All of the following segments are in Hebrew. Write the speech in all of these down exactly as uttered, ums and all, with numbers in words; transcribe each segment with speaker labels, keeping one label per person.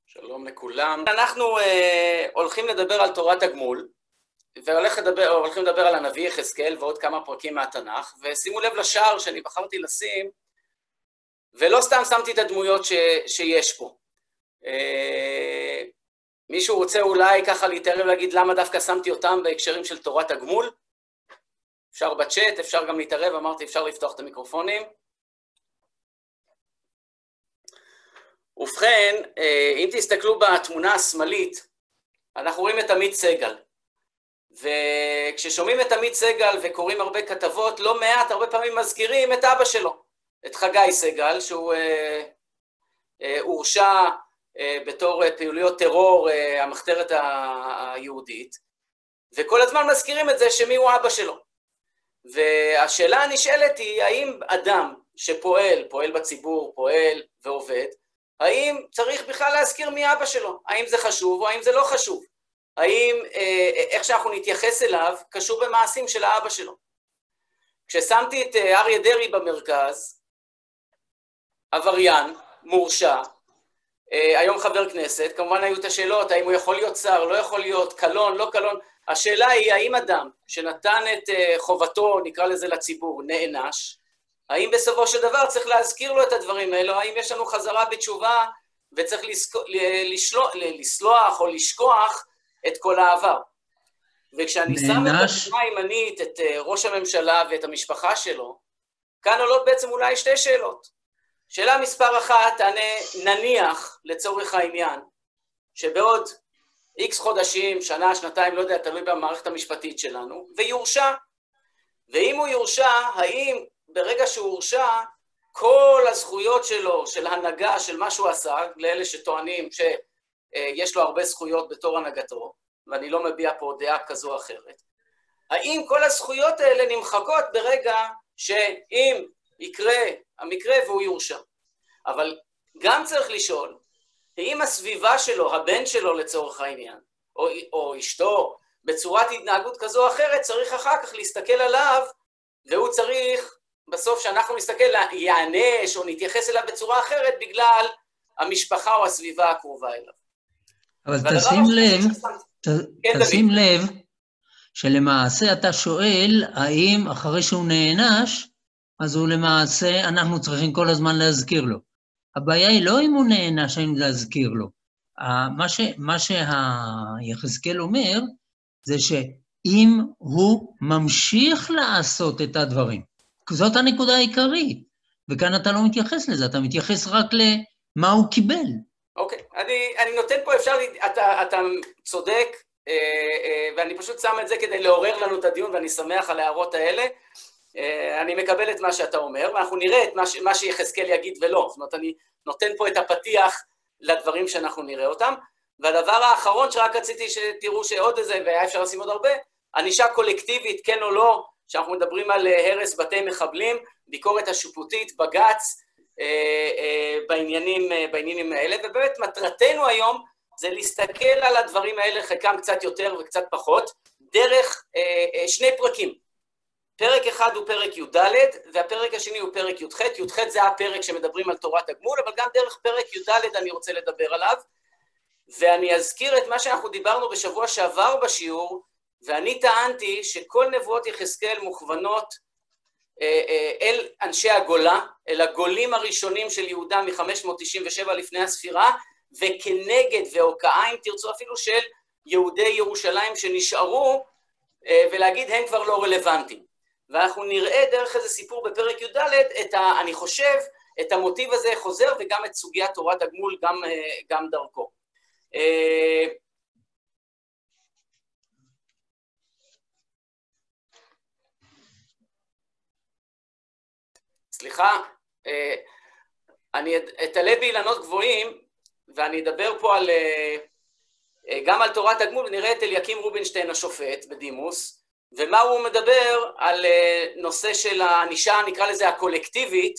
Speaker 1: שלום לכולם. אנחנו uh, הולכים לדבר על תורת הגמול, והולכים לדבר, לדבר על הנביא יחזקאל ועוד כמה פרקים מהתנ"ך, ושימו לב לשער שאני בחרתי לשים, ולא סתם שמתי את הדמויות ש, שיש פה. Uh, מישהו רוצה אולי ככה להתערב להגיד למה דווקא שמתי אותם בהקשרים של תורת הגמול? אפשר בצ'אט, אפשר גם להתערב, אמרתי אפשר לפתוח את המיקרופונים. ובכן, אם תסתכלו בתמונה השמאלית, אנחנו רואים את עמית סגל. וכששומעים את עמית סגל וקוראים הרבה כתבות, לא מעט, הרבה פעמים מזכירים את אבא שלו, את חגי סגל, שהוא אה, אה, הורשע אה, בתור פעילויות טרור אה, המחתרת היהודית, וכל הזמן מזכירים את זה שמי הוא אבא שלו. והשאלה הנשאלת היא, האם אדם שפועל, פועל בציבור, פועל ועובד, האם צריך בכלל להזכיר מי אבא שלו? האם זה חשוב או האם זה לא חשוב? האם אה, איך שאנחנו נתייחס אליו קשור במעשים של האבא שלו? כששמתי את אה, אריה דרעי במרכז, עבריין, מורשע, אה, היום חבר כנסת, כמובן היו את השאלות, האם הוא יכול להיות שר, לא יכול להיות, קלון, לא קלון. השאלה היא, האם אדם שנתן את אה, חובתו, נקרא לזה לציבור, נענש, האם בסופו של דבר צריך להזכיר לו את הדברים האלו? האם יש לנו חזרה בתשובה וצריך לסלוח, לסלוח או לשכוח את כל העבר? וכשאני שם את התמונה הימנית, את ראש הממשלה ואת המשפחה שלו, כאן עולות בעצם אולי שתי שאלות. שאלה מספר אחת, תענה נניח לצורך העניין, שבעוד איקס חודשים, שנה, שנתיים, לא יודע, תלוי במערכת המשפטית שלנו, ויורשע. ואם הוא יורשע, האם ברגע שהוא הורשע, כל הזכויות שלו, של הנהגה, של מה שהוא עשה, לאלה שטוענים שיש לו הרבה זכויות בתור הנהגתו, ואני לא מביע פה דעה כזו או אחרת, האם כל הזכויות האלה נמחקות ברגע שאם יקרה המקרה והוא יורשע? אבל גם צריך לשאול, האם הסביבה שלו, הבן שלו לצורך העניין, או, או אשתו, בצורת התנהגות כזו או אחרת, צריך אחר כך להסתכל עליו, והוא צריך בסוף שאנחנו נסתכל, יענש או נתייחס אליו בצורה אחרת בגלל המשפחה או הסביבה הקרובה אליו.
Speaker 2: אבל תשים לב, תשים לב, שלמעשה אתה שואל, האם אחרי שהוא נענש, אז הוא למעשה, אנחנו צריכים כל הזמן להזכיר לו. הבעיה היא לא אם הוא נענש, האם להזכיר לו. מה ש, מה שיחזקאל אומר, זה שאם הוא ממשיך לעשות את הדברים, זאת הנקודה העיקרית, וכאן אתה לא מתייחס לזה, אתה מתייחס רק למה הוא קיבל.
Speaker 1: אוקיי, okay. אני, אני נותן פה, אפשר, אתה, אתה צודק, אה, אה, ואני פשוט שם את זה כדי לעורר לנו את הדיון, ואני שמח על ההערות האלה. אה, אני מקבל את מה שאתה אומר, ואנחנו נראה את מה, מה שיחזקאל יגיד ולא. זאת אומרת, אני נותן פה את הפתיח לדברים שאנחנו נראה אותם. והדבר האחרון שרק רציתי שתראו שעוד איזה, והיה אפשר לשים עוד הרבה, ענישה קולקטיבית, כן או לא, שאנחנו מדברים על הרס בתי מחבלים, ביקורת השיפוטית, בג"ץ, אה, אה, בעניינים, אה, בעניינים האלה, ובאמת מטרתנו היום זה להסתכל על הדברים האלה, חלקם קצת יותר וקצת פחות, דרך אה, אה, שני פרקים. פרק אחד הוא פרק י"ד, והפרק השני הוא פרק י"ח. י"ח זה הפרק שמדברים על תורת הגמול, אבל גם דרך פרק י"ד אני רוצה לדבר עליו, ואני אזכיר את מה שאנחנו דיברנו בשבוע שעבר בשיעור, ואני טענתי שכל נבואות יחזקאל מוכוונות אל אנשי הגולה, אל הגולים הראשונים של יהודה מ-חמש מאות תשעים ושבע לפני הספירה, וכנגד והוקעה, אם תרצו אפילו, של יהודי ירושלים שנשארו, ולהגיד הם כבר לא רלוונטיים. ואנחנו נראה דרך איזה סיפור בפרק י"ד, את ה, אני חושב, את המוטיב הזה חוזר, וגם את סוגיית תורת הגמול, גם, גם דרכו. סליחה, אני אתעלה באילנות גבוהים, ואני אדבר פה על, גם על תורת הגמול, ונראה את אליקים רובינשטיין השופט בדימוס, ומה הוא מדבר על נושא של הענישה, נקרא לזה הקולקטיבית,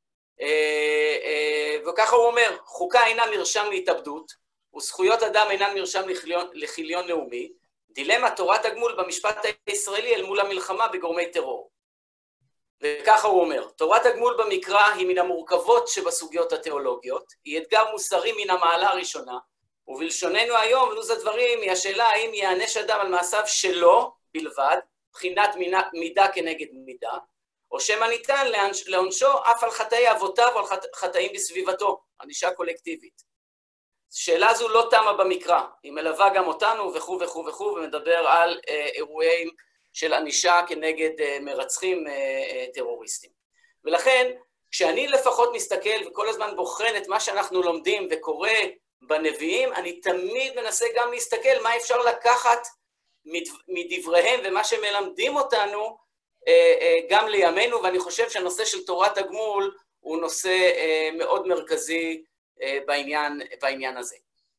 Speaker 1: וככה הוא אומר, חוקה אינה מרשם להתאבדות, וזכויות אדם אינן מרשם לכיליון לאומי, דילמה תורת הגמול במשפט הישראלי אל מול המלחמה בגורמי טרור. וככה הוא אומר, תורת הגמול במקרא היא מן המורכבות שבסוגיות התיאולוגיות, היא אתגר מוסרי מן המעלה הראשונה, ובלשוננו היום, לוז הדברים, היא השאלה האם יענש אדם על מעשיו שלו בלבד, בחינת מידה כנגד מידה, או שמא ניתן לעונשו אף על חטאי אבותיו או על חטאים בסביבתו, ענישה קולקטיבית. שאלה זו לא תמה במקרא, היא מלווה גם אותנו וכו' וכו' וכו', ומדבר על אה, אירועים של ענישה כנגד אה, מרצחים אה, אה, טרוריסטים. ולכן, כשאני לפחות מסתכל וכל הזמן בוחן את מה שאנחנו לומדים וקורא בנביאים, אני תמיד מנסה גם להסתכל מה אפשר לקחת מדבריהם ומה שמלמדים אותנו אה, אה, גם לימינו, ואני חושב שהנושא של תורת הגמול הוא נושא אה, מאוד מרכזי בעניין, בעניין הזה.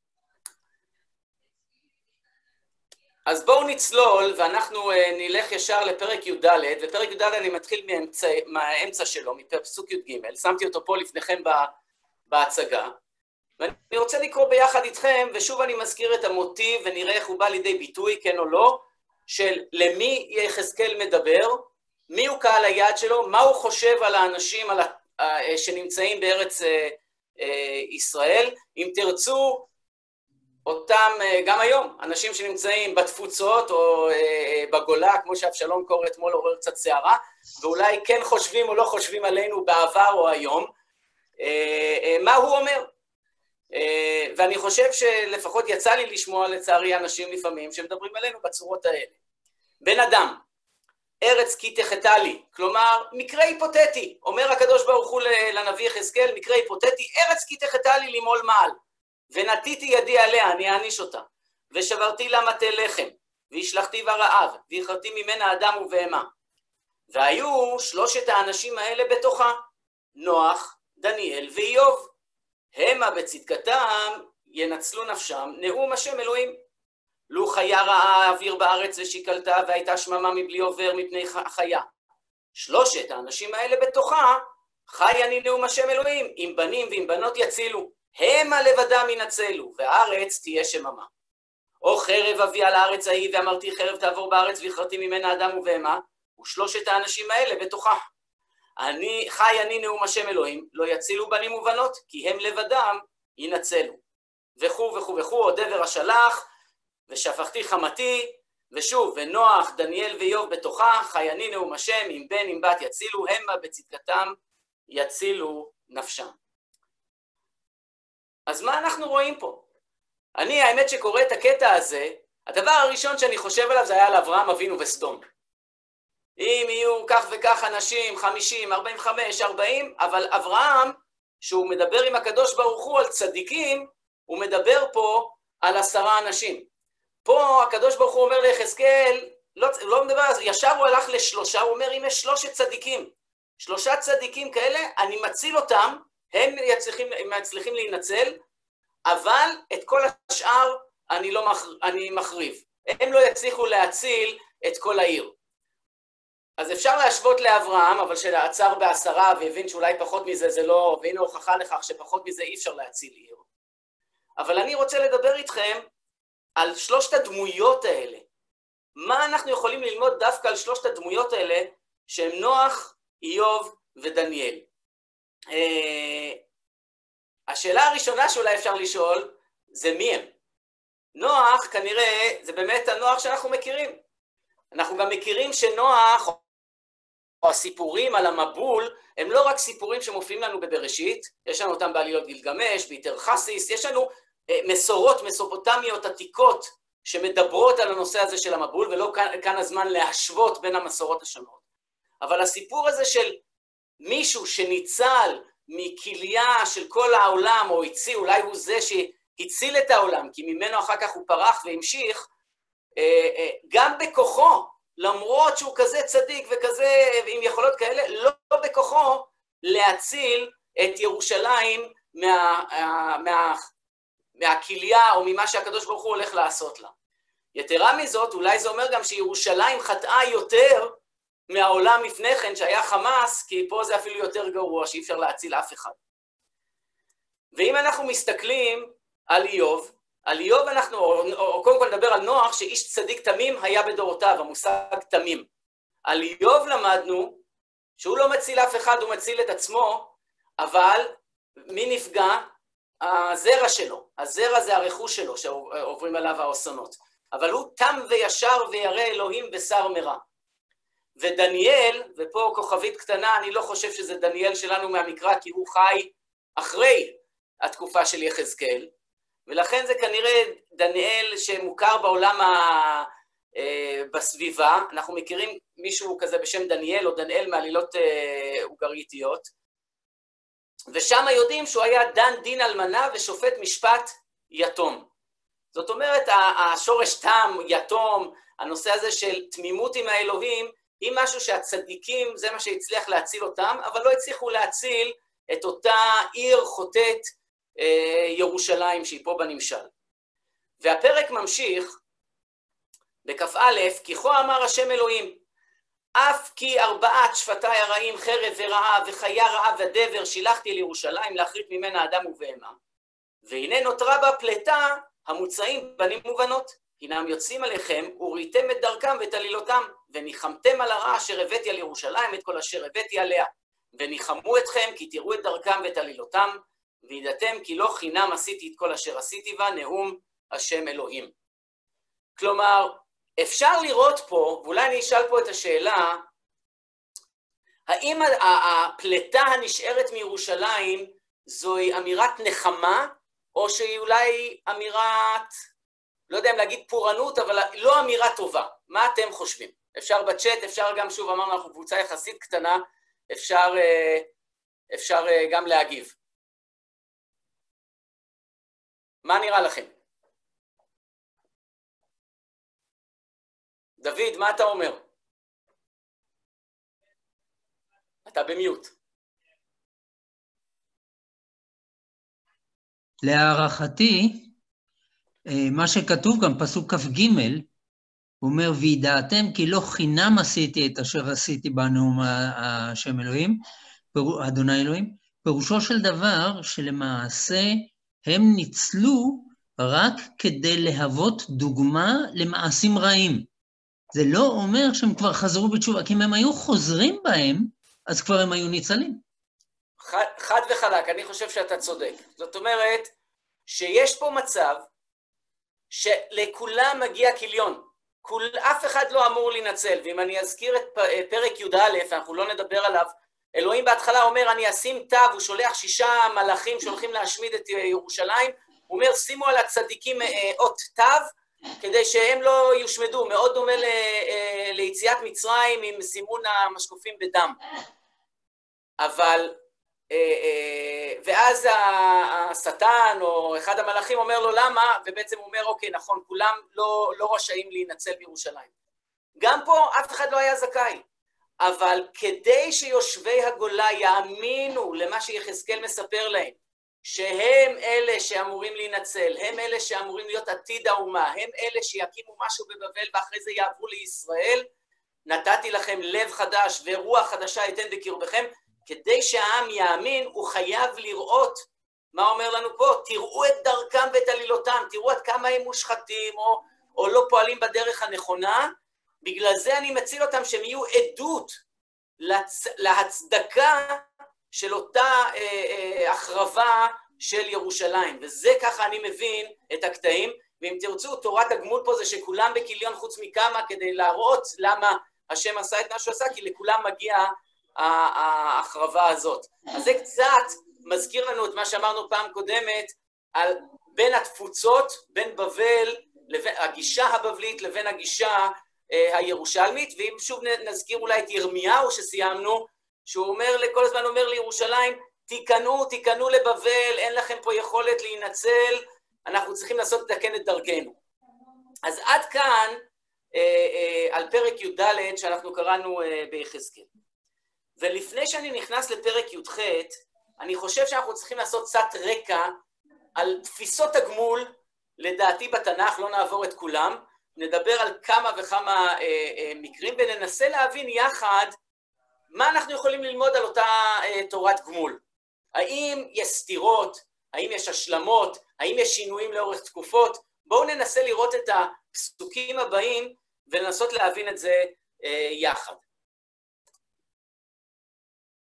Speaker 1: אז בואו נצלול, ואנחנו נלך ישר לפרק י"ד, ופרק י"ד אני מתחיל מהאמצע, מהאמצע שלו, מפסוק י"ג, שמתי אותו פה לפניכם בהצגה, ואני רוצה לקרוא ביחד איתכם, ושוב אני מזכיר את המוטיב, ונראה איך הוא בא לידי ביטוי, כן או לא, של למי יחזקאל מדבר, מי הוא קהל היעד שלו, מה הוא חושב על האנשים על ה... שנמצאים בארץ ישראל, אם תרצו אותם גם היום, אנשים שנמצאים בתפוצות או בגולה, כמו שאבשלום קורא אתמול עורר קצת שערה, ואולי כן חושבים או לא חושבים עלינו בעבר או היום, מה הוא אומר? ואני חושב שלפחות יצא לי לשמוע לצערי אנשים לפעמים שמדברים עלינו בצורות האלה. בן אדם, ארץ כי תחתה לי, כלומר, מקרה היפותטי, אומר הקדוש ברוך הוא לנביא יחזקאל, מקרה היפותטי, ארץ כי תחתה לי למול מעל, ונטיתי ידי עליה, אני אעניש אותה, ושברתי לה מטה לחם, והשלחתי ברעב, והכרתי ממנה אדם ובהמה. והיו שלושת האנשים האלה בתוכה, נוח, דניאל ואיוב. המה בצדקתם ינצלו נפשם, נאום השם אלוהים. לו חיה רעה אוויר בארץ ושיקלתה, והייתה שממה מבלי עובר מפני חיה. שלושת האנשים האלה בתוכה, חי אני נאום השם אלוהים, עם בנים ועם בנות יצילו, המה לבדם ינצלו, והארץ תהיה שממה. או חרב אביא על הארץ ההיא, ואמרתי חרב תעבור בארץ, והכרתי ממנה אדם ובהמה, ושלושת האנשים האלה בתוכה. אני, חי אני נאום השם אלוהים, לא יצילו בנים ובנות, כי הם לבדם ינצלו. וכו וכו וכו, עוד דבר השלח, ושפכתי חמתי, ושוב, ונוח, דניאל ואיוב בתוכה, חי אני נאום השם, עם בן עם בת יצילו, המה בצדקתם יצילו נפשם. אז מה אנחנו רואים פה? אני, האמת שקורא את הקטע הזה, הדבר הראשון שאני חושב עליו זה היה על אברהם אבינו וסדום. אם יהיו כך וכך אנשים, חמישים, ארבעים וחמש, ארבעים, אבל אברהם, שהוא מדבר עם הקדוש ברוך הוא על צדיקים, הוא מדבר פה על עשרה אנשים. פה הקדוש ברוך הוא אומר ליחזקאל, לא, לא מדבר על זה, ישר הוא הלך לשלושה, הוא אומר, אם יש שלושת צדיקים, שלושה צדיקים כאלה, אני מציל אותם, הם יצליחים, מצליחים להינצל, אבל את כל השאר אני, לא מח, אני מחריב. הם לא יצליחו להציל את כל העיר. אז אפשר להשוות לאברהם, אבל שעצר בעשרה והבין שאולי פחות מזה זה לא, והנה הוכחה לכך שפחות מזה אי אפשר להציל עיר. אבל אני רוצה לדבר איתכם על שלושת הדמויות האלה. מה אנחנו יכולים ללמוד דווקא על שלושת הדמויות האלה, שהם נוח, איוב ודניאל? השאלה הראשונה שאולי אפשר לשאול, זה מי הם? נוח כנראה זה באמת הנוח שאנחנו מכירים. אנחנו גם מכירים שנוח, או הסיפורים על המבול, הם לא רק סיפורים שמופיעים לנו בבראשית, יש לנו אותם בעליות גילגמש, ביתרחסיס, יש לנו מסורות מסופוטמיות עתיקות שמדברות על הנושא הזה של המבול, ולא כאן, כאן הזמן להשוות בין המסורות השונות. אבל הסיפור הזה של מישהו שניצל מכליה של כל העולם, או הציל, אולי הוא זה שהציל את העולם, כי ממנו אחר כך הוא פרח והמשיך, גם בכוחו, למרות שהוא כזה צדיק וכזה, עם יכולות כאלה, לא בכוחו להציל את ירושלים מה, מה, מהכליה או ממה שהקדוש ברוך הוא הולך לעשות לה. יתרה מזאת, אולי זה אומר גם שירושלים חטאה יותר מהעולם לפני כן, שהיה חמאס, כי פה זה אפילו יותר גרוע, שאי אפשר להציל אף אחד. ואם אנחנו מסתכלים על איוב, על איוב אנחנו, או, או קודם כל נדבר על נוח, שאיש צדיק תמים היה בדורותיו, המושג תמים. על איוב למדנו שהוא לא מציל אף אחד, הוא מציל את עצמו, אבל מי נפגע? הזרע שלו, הזרע זה הרכוש שלו שעוברים עליו האסונות, אבל הוא תם וישר וירא אלוהים ושר מרע. ודניאל, ופה כוכבית קטנה, אני לא חושב שזה דניאל שלנו מהמקרא, כי הוא חי אחרי התקופה של יחזקאל, ולכן זה כנראה דניאל שמוכר בעולם ה... בסביבה. אנחנו מכירים מישהו כזה בשם דניאל, או דניאל מעלילות אוגריתיות, ושם יודעים שהוא היה דן דין אלמנה ושופט משפט יתום. זאת אומרת, השורש תם, יתום, הנושא הזה של תמימות עם האלוהים, היא משהו שהצדיקים, זה מה שהצליח להציל אותם, אבל לא הצליחו להציל את אותה עיר חוטאת ירושלים שהיא פה בנמשל. והפרק ממשיך בכף א', כי כה אמר השם אלוהים, אף כי ארבעת שפטיי הרעים, חרב ורעה וחיה רעה ודבר, שילחתי לירושלים להכרית ממנה אדם ובהמה. והנה נותרה בה פלטה המוצאים בנים ובנות, הנם יוצאים עליכם וראיתם את דרכם ואת עלילותם, וניחמתם על הרע אשר הבאתי על ירושלים את כל אשר הבאתי עליה, וניחמו אתכם כי תראו את דרכם ואת עלילותם, וידעתם כי לא חינם עשיתי את כל אשר עשיתי בה, נאום השם אלוהים. כלומר, אפשר לראות פה, ואולי אני אשאל פה את השאלה, האם הפלטה הנשארת מירושלים זוהי אמירת נחמה, או שהיא אולי אמירת, לא יודע אם להגיד פורענות, אבל לא אמירה טובה? מה אתם חושבים? אפשר בצ'אט, אפשר גם, שוב אמרנו, אנחנו קבוצה יחסית קטנה, אפשר, אפשר גם להגיב. מה נראה לכם? דוד, מה אתה אומר? אתה במיוט.
Speaker 2: להערכתי, מה שכתוב גם, פסוק כ"ג, הוא אומר, וידעתם כי לא חינם עשיתי את אשר עשיתי בנאום השם אלוהים, אדוני אלוהים, פירושו של דבר שלמעשה הם ניצלו רק כדי להוות דוגמה למעשים רעים. זה לא אומר שהם כבר חזרו בתשובה, כי אם הם היו חוזרים בהם, אז כבר הם היו ניצלים.
Speaker 1: חד, חד וחלק, אני חושב שאתה צודק. זאת אומרת, שיש פה מצב שלכולם מגיע כיליון. כול, אף אחד לא אמור להינצל, ואם אני אזכיר את פרק י"א, אנחנו לא נדבר עליו, אלוהים בהתחלה אומר, אני אשים תו, הוא שולח שישה מלאכים שהולכים להשמיד את ירושלים, הוא אומר, שימו על הצדיקים אות תו, כדי שהם לא יושמדו, מאוד דומה ל, ליציאת מצרים עם סימון המשקופים בדם. אבל, ואז השטן או אחד המלאכים אומר לו למה, ובעצם הוא אומר, אוקיי, נכון, כולם לא, לא רשאים להינצל בירושלים. גם פה אף אחד לא היה זכאי, אבל כדי שיושבי הגולה יאמינו למה שיחזקאל מספר להם, שהם אלה שאמורים להינצל, הם אלה שאמורים להיות עתיד האומה, הם אלה שיקימו משהו בבבל ואחרי זה יעברו לישראל, נתתי לכם לב חדש ורוח חדשה אתן בקרבכם, כדי שהעם יאמין, הוא חייב לראות, מה אומר לנו פה? תראו את דרכם ואת עלילותם, תראו עד כמה הם מושחתים או, או לא פועלים בדרך הנכונה, בגלל זה אני מציל אותם שהם יהיו עדות להצ... להצדקה של אותה אה, אה, החרבה של ירושלים. וזה ככה אני מבין את הקטעים, ואם תרצו, תורת הגמול פה זה שכולם בכיליון חוץ מכמה, כדי להראות למה השם עשה את מה שהוא עשה, כי לכולם מגיע ההחרבה הזאת. אז זה קצת מזכיר לנו את מה שאמרנו פעם קודמת, על בין התפוצות, בין בבל, לבין, הגישה הבבלית לבין הגישה אה, הירושלמית, ואם שוב נזכיר אולי את ירמיהו שסיימנו, שהוא אומר, לכל הזמן אומר לירושלים, תיכנו, תיכנו לבבל, אין לכם פה יכולת להינצל, אנחנו צריכים לעשות לתקן את דרכנו. אז עד כאן, אה, אה, על פרק י"ד שאנחנו קראנו אה, ביחזקאל. ולפני שאני נכנס לפרק י"ח, אני חושב שאנחנו צריכים לעשות קצת רקע על תפיסות הגמול, לדעתי בתנ"ך, לא נעבור את כולם, נדבר על כמה וכמה אה, אה, מקרים, וננסה להבין יחד מה אנחנו יכולים ללמוד על אותה אה, תורת גמול. האם יש סתירות, האם יש השלמות, האם יש שינויים לאורך תקופות? בואו ננסה לראות את הפסוקים הבאים ולנסות להבין את זה אה, יחד.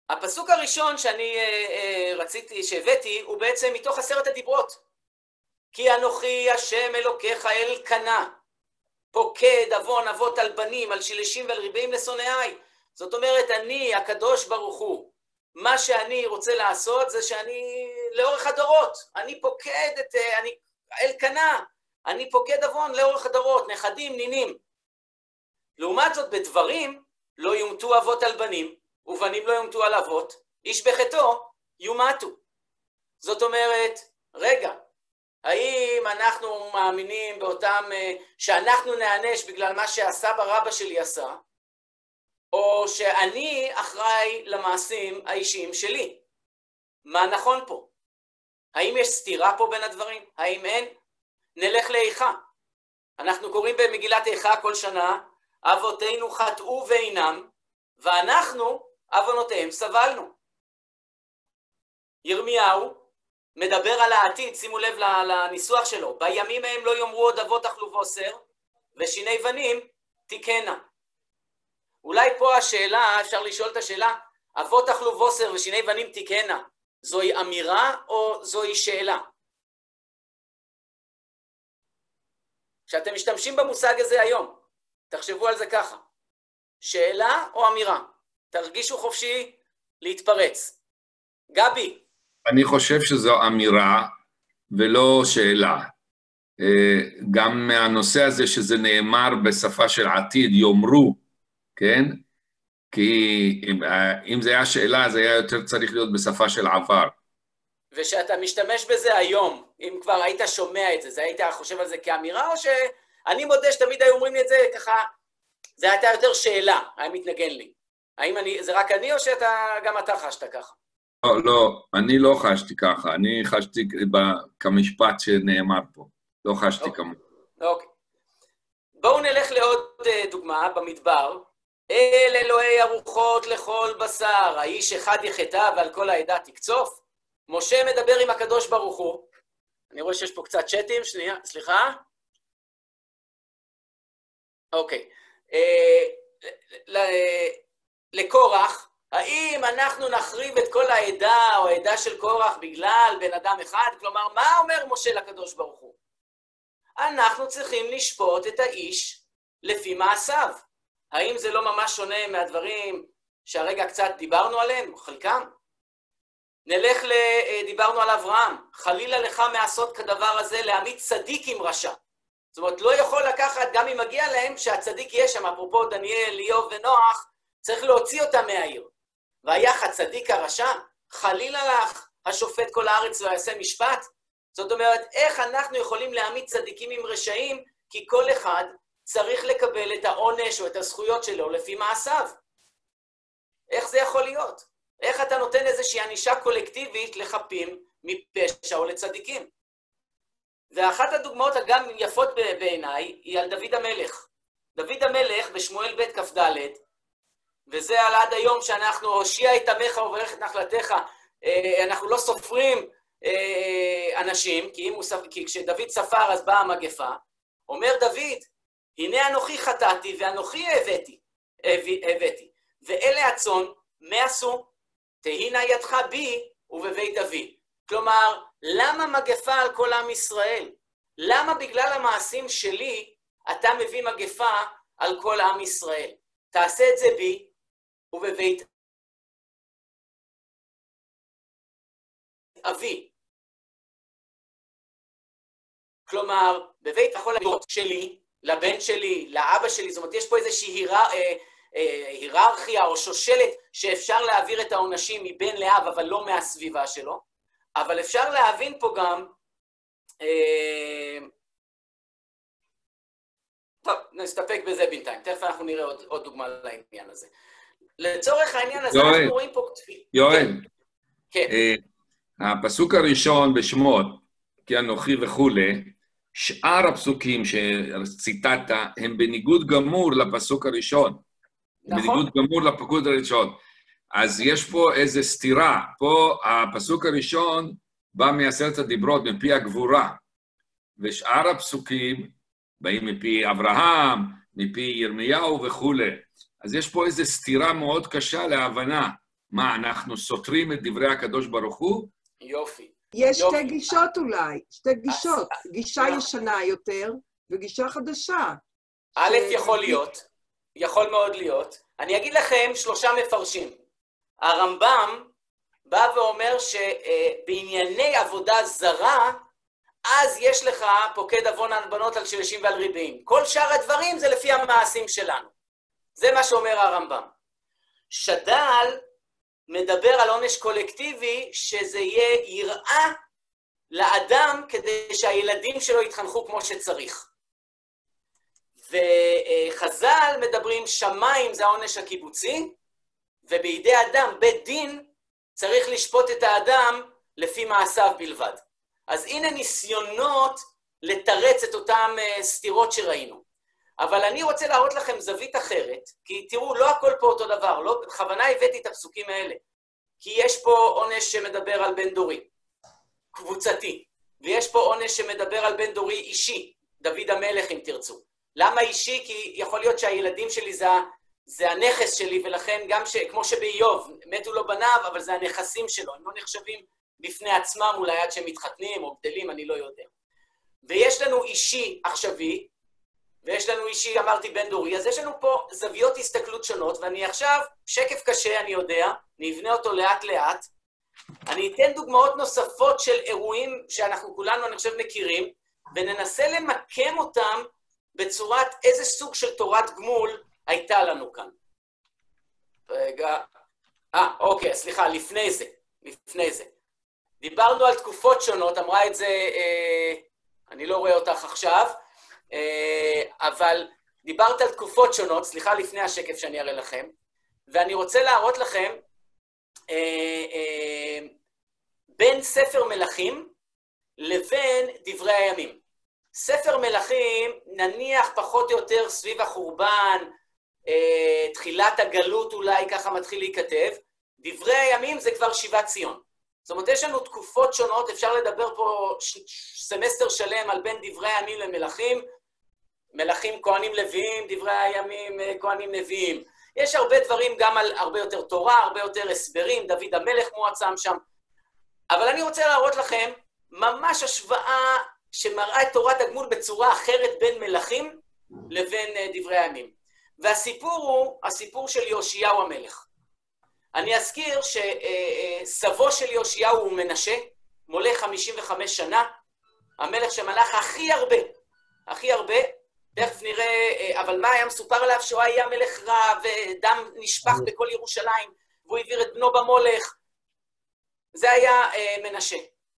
Speaker 1: הפסוק הראשון שאני אה, אה, רציתי, שהבאתי, הוא בעצם מתוך עשרת הדיברות. כי אנוכי השם אלוקיך אלקנה, פוקד עוון אבות על בנים, על שילשים ועל ריבעים לשונאי. זאת אומרת, אני, הקדוש ברוך הוא, מה שאני רוצה לעשות זה שאני, לאורך הדורות, אני פוקד את, אני, אלקנה, אני פוקד עוון לאורך הדורות, נכדים, נינים. לעומת זאת, בדברים לא יומתו אבות על בנים, ובנים לא יומתו על אבות, איש בחטאו יומתו. זאת אומרת, רגע, האם אנחנו מאמינים באותם, שאנחנו נענש בגלל מה שהסבא רבא שלי עשה, או שאני אחראי למעשים האישיים שלי? מה נכון פה? האם יש סתירה פה בין הדברים? האם אין? נלך לאיכה. אנחנו קוראים במגילת איכה כל שנה, אבותינו חטאו ואינם, ואנחנו, עוונותיהם, סבלנו. ירמיהו מדבר על העתיד, שימו לב לניסוח שלו, בימים מהם לא יאמרו עוד אבות אכלו בוסר, ושיני בנים תיקנה. אולי פה השאלה, אפשר לשאול את השאלה, אבות אכלו בוסר ושיני בנים תיקנה, זוהי אמירה או זוהי שאלה? כשאתם משתמשים במושג הזה היום, תחשבו על זה ככה, שאלה או אמירה? תרגישו חופשי להתפרץ. גבי.
Speaker 3: אני חושב שזו אמירה ולא שאלה. גם מהנושא הזה שזה נאמר בשפה של עתיד, יאמרו, כן? כי אם, אם זה היה שאלה, זה היה יותר צריך להיות בשפה של עבר.
Speaker 1: ושאתה משתמש בזה היום, אם כבר היית שומע את זה, זה היית חושב על זה כאמירה, או שאני מודה שתמיד היו אומרים לי את זה ככה, זה הייתה יותר שאלה, היה מתנגן לי. האם אני, זה רק אני או שאתה, גם אתה חשת ככה?
Speaker 3: לא, לא, אני לא חשתי ככה, אני חשתי כמשפט שנאמר פה, לא חשתי
Speaker 1: אוקיי.
Speaker 3: כמובן.
Speaker 1: אוקיי. בואו נלך לעוד דוגמה במדבר. אל אלוהי הרוחות לכל בשר, האיש אחד יחטא ועל כל העדה תקצוף. משה מדבר עם הקדוש ברוך הוא. אני רואה שיש פה קצת צ'אטים, שנייה, סליחה. אוקיי. לקורח, האם אנחנו נחריב את כל העדה או העדה של קורח בגלל בן אדם אחד? כלומר, מה אומר משה לקדוש ברוך הוא? אנחנו צריכים לשפוט את האיש לפי מעשיו. האם זה לא ממש שונה מהדברים שהרגע קצת דיברנו עליהם, חלקם? נלך ל... דיברנו על אברהם, חלילה לך מעשות כדבר הזה להעמיד צדיק עם רשע. זאת אומרת, לא יכול לקחת, גם אם מגיע להם, שהצדיק יהיה שם, אפרופו דניאל, איוב ונוח, צריך להוציא אותם מהעיר. ויח הצדיק הרשע, חלילה לך, השופט כל הארץ לא יעשה משפט. זאת אומרת, איך אנחנו יכולים להעמיד צדיקים עם רשעים, כי כל אחד צריך לקבל את העונש או את הזכויות שלו לפי מעשיו. איך זה יכול להיות? איך אתה נותן איזושהי ענישה קולקטיבית לחפים מפשע או לצדיקים? ואחת הדוגמאות הגם יפות בעיניי היא על דוד המלך. דוד המלך בשמואל ב' כ"ד, וזה על עד היום שאנחנו הושיע את עמך וברך את נחלתך, אנחנו לא סופרים אנשים, כי, הוא, כי כשדוד ספר אז באה המגפה, אומר דוד, הנה אנוכי חטאתי ואנוכי הבאתי, הבאתי, ואלה הצאן, מה עשו? תהינה ידך בי ובבית אבי. כלומר, למה מגפה על כל עם ישראל? למה בגלל המעשים שלי אתה מביא מגפה על כל עם ישראל? תעשה את זה בי ובבית אבי. כלומר, בבית יכול להיות שלי, לבן שלי, לאבא שלי, זאת אומרת, יש פה איזושהי הירר, אה, אה, היררכיה או שושלת שאפשר להעביר את העונשים מבן לאב, אבל לא מהסביבה שלו. אבל אפשר להבין פה גם, אה, טוב, נסתפק בזה בינתיים, תכף אנחנו נראה עוד, עוד דוגמה לעניין הזה. לצורך העניין הזה,
Speaker 3: יואל,
Speaker 1: אנחנו רואים פה...
Speaker 3: יואל,
Speaker 1: כן.
Speaker 3: אה, הפסוק הראשון בשמות, כי אנוכי וכולי, שאר הפסוקים שציטטת הם בניגוד גמור לפסוק הראשון. נכון. בניגוד גמור לפסוק הראשון. אז יש פה איזו סתירה. פה הפסוק הראשון בא מעשרת הדיברות, מפי הגבורה. ושאר הפסוקים באים מפי אברהם, מפי ירמיהו וכו'. אז יש פה איזו סתירה מאוד קשה להבנה. מה, אנחנו סותרים את דברי הקדוש ברוך הוא?
Speaker 1: יופי.
Speaker 4: יש
Speaker 1: יופי.
Speaker 4: שתי גישות אולי, שתי גישות.
Speaker 1: אז,
Speaker 4: גישה
Speaker 1: נכון.
Speaker 4: ישנה יותר וגישה חדשה.
Speaker 1: א',
Speaker 4: ש-
Speaker 1: יכול להיות, יכול מאוד להיות. אני אגיד לכם שלושה מפרשים. הרמב"ם בא ואומר שבענייני עבודה זרה, אז יש לך פוקד עוון על בנות על שלשים ועל ריבעים. כל שאר הדברים זה לפי המעשים שלנו. זה מה שאומר הרמב"ם. שד"ל מדבר על עונש קולקטיבי, שזה יהיה יראה לאדם כדי שהילדים שלו יתחנכו כמו שצריך. וחז"ל מדברים שמיים זה העונש הקיבוצי, ובידי אדם, בית דין, צריך לשפוט את האדם לפי מעשיו בלבד. אז הנה ניסיונות לתרץ את אותם סתירות שראינו. אבל אני רוצה להראות לכם זווית אחרת, כי תראו, לא הכל פה אותו דבר, לא, בכוונה הבאתי את הפסוקים האלה, כי יש פה עונש שמדבר על בן דורי, קבוצתי, ויש פה עונש שמדבר על בן דורי אישי, דוד המלך אם תרצו. למה אישי? כי יכול להיות שהילדים שלי זה, זה הנכס שלי, ולכן גם ש, כמו שבאיוב, מתו לו בניו, אבל זה הנכסים שלו, הם לא נחשבים בפני עצמם אולי עד שהם מתחתנים או גדלים, אני לא יודע. ויש לנו אישי עכשווי, ויש לנו אישי, אמרתי בן דורי, אז יש לנו פה זוויות הסתכלות שונות, ואני עכשיו, שקף קשה, אני יודע, נבנה אותו לאט לאט, אני אתן דוגמאות נוספות של אירועים שאנחנו כולנו, אני חושב, מכירים, וננסה למקם אותם בצורת איזה סוג של תורת גמול הייתה לנו כאן. רגע, אה, אוקיי, סליחה, לפני זה, לפני זה. דיברנו על תקופות שונות, אמרה את זה, אה, אני לא רואה אותך עכשיו, אה, אבל דיברת על תקופות שונות, סליחה, לפני השקף שאני אראה לכם, ואני רוצה להראות לכם, אה, אה, בין ספר מלכים לבין דברי הימים. ספר מלכים, נניח פחות או יותר סביב החורבן, אה, תחילת הגלות אולי ככה מתחיל להיכתב, דברי הימים זה כבר שיבת ציון. זאת אומרת, יש לנו תקופות שונות, אפשר לדבר פה ש- סמסטר שלם על בין דברי הימים למלכים, מלכים כהנים לוויים, דברי הימים כהנים נביאים. יש הרבה דברים גם על הרבה יותר תורה, הרבה יותר הסברים, דוד המלך מועצם שם. אבל אני רוצה להראות לכם ממש השוואה שמראה את תורת הגמול בצורה אחרת בין מלכים לבין דברי הימים. והסיפור הוא הסיפור של יאשיהו המלך. אני אזכיר שסבו של יאשיהו הוא מנשה, מולך חמישים וחמש שנה, המלך שמלך הכי הרבה, הכי הרבה, תכף נראה, אבל מה היה מסופר עליו? שהוא היה מלך רע ודם נשפך בכל ירושלים, והוא העביר את בנו במולך. זה היה מנשה.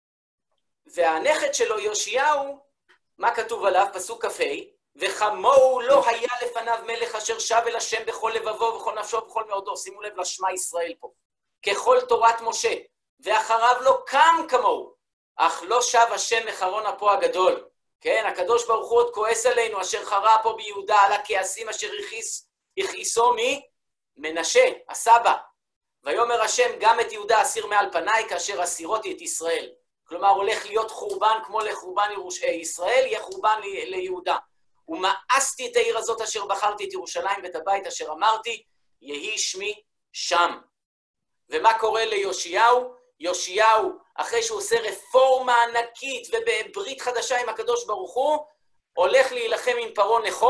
Speaker 1: והנכד שלו, יאשיהו, מה כתוב עליו? פסוק כ"ה, וכמוהו לא היה לפניו מלך אשר שב אל השם בכל לבבו ובכל נפשו ובכל מאודו. שימו לב לשמה ישראל פה. ככל תורת משה, ואחריו לא קם כמוהו, אך לא שב השם מחרון אפו הגדול. כן, הקדוש ברוך הוא עוד כועס עלינו, אשר חרה פה ביהודה על הכעסים אשר הכיס, הכיסו ממנשה, הסבא. ויאמר השם גם את יהודה אסיר מעל פניי, כאשר אסירותי את ישראל. כלומר, הולך להיות חורבן כמו לחורבן ירוש... ישראל, יהיה חורבן ל... ליהודה. ומאסתי את העיר הזאת אשר בחרתי את ירושלים ואת הבית אשר אמרתי, יהי שמי שם. ומה קורה ליאשיהו? יאשיהו, אחרי שהוא עושה רפורמה ענקית ובברית חדשה עם הקדוש ברוך הוא, הולך להילחם עם פרעה נכו,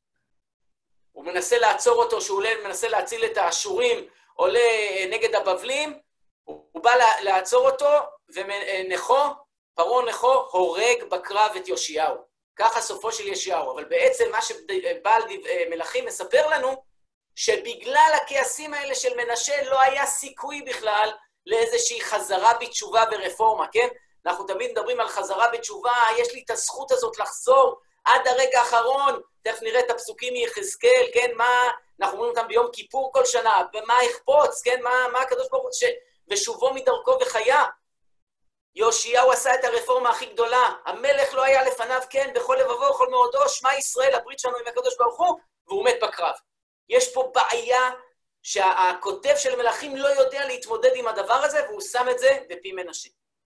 Speaker 1: הוא מנסה לעצור אותו, שהוא מנסה להציל את האשורים, עולה נגד הבבלים, הוא בא לעצור אותו, ונכו, פרעה נכו, הורג בקרב את יאשיהו. ככה סופו של יאשיהו. אבל בעצם מה שבעל מלכים מספר לנו, שבגלל הכעסים האלה של מנשה לא היה סיכוי בכלל לאיזושהי חזרה בתשובה ורפורמה, כן? אנחנו תמיד מדברים על חזרה בתשובה, יש לי את הזכות הזאת לחזור עד הרגע האחרון, תכף נראה את הפסוקים מיחזקאל, כן? מה, אנחנו אומרים אותם ביום כיפור כל שנה, ומה יחפוץ, כן? מה, מה הקדוש ברוך הוא, ש... ושובו מדרכו וחיה. יאשיהו עשה את הרפורמה הכי גדולה, המלך לא היה לפניו, כן? בכל לבבו, בכל מאודו, שמע ישראל, הברית שלנו עם הקדוש ברוך הוא, והוא מת בקרב. יש פה בעיה שהכותב של מלכים לא יודע להתמודד עם הדבר הזה, והוא שם את זה בפי מנשה.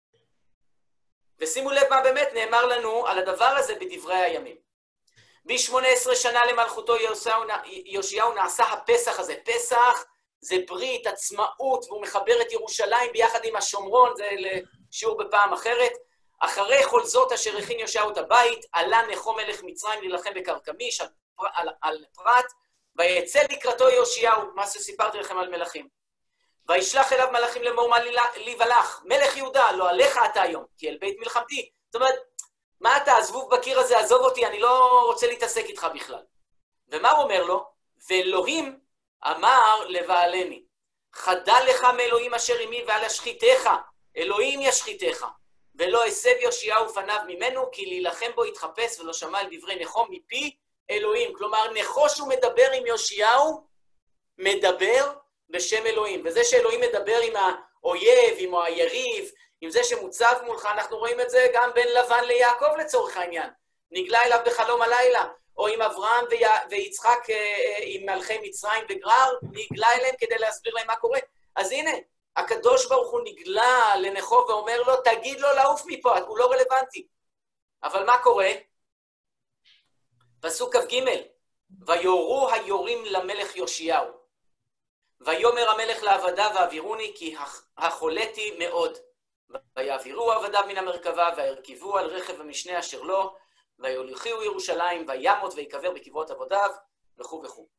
Speaker 1: ושימו לב מה באמת נאמר לנו על הדבר הזה בדברי הימים. ב-שמונה עשרה שנה למלכותו יאשיהו נעשה הפסח הזה. פסח זה ברית, עצמאות, והוא מחבר את ירושלים ביחד עם השומרון, זה לשיעור בפעם אחרת. אחרי כל זאת אשר הכין יהושע את הבית, עלה נכו מלך מצרים להילחם בכרכמיש על, על, על פרת, ויצא לקראתו יהושיהו, מה שסיפרתי לכם על מלכים. וישלח אליו מלאכים לאמור מה לי ולך, מלך יהודה, לא עליך אתה היום, כי אל בית מלחמתי. זאת אומרת, מה אתה, הזבוב בקיר הזה, עזוב אותי, אני לא רוצה להתעסק איתך בכלל. ומה הוא אומר לו? ואלוהים אמר לבעלני, חדל לך מאלוהים אשר עמי ועל השחיתך, אלוהים ישחיתך, ולא הסב יהושיהו פניו ממנו, כי להילחם בו יתחפש ולא שמע על דברי נכו מפי אלוהים. כלומר, נכו שהוא מדבר עם יהושיהו, מדבר בשם אלוהים. וזה שאלוהים מדבר עם האויב, עם היריב, עם זה שמוצב מולך, אנחנו רואים את זה גם בין לבן ליעקב לצורך העניין. נגלה אליו בחלום הלילה, או עם אברהם ויצחק עם מלכי מצרים וגרר, נגלה אליהם כדי להסביר להם מה קורה. אז הנה, הקדוש ברוך הוא נגלה לנחו ואומר לו, תגיד לו לעוף מפה, הוא לא רלוונטי. אבל מה קורה? פסוק כ"ג, ויורו היורים למלך יהושיהו, ויאמר המלך לעבדיו והעבירוני, כי החולתי מאוד. ויעבירו עבדיו מן המרכבה, וירכבו על רכב המשנה אשר לו, ויוליכו ירושלים, וימות ויקבר בקברות עבדיו, וכו' וכו'.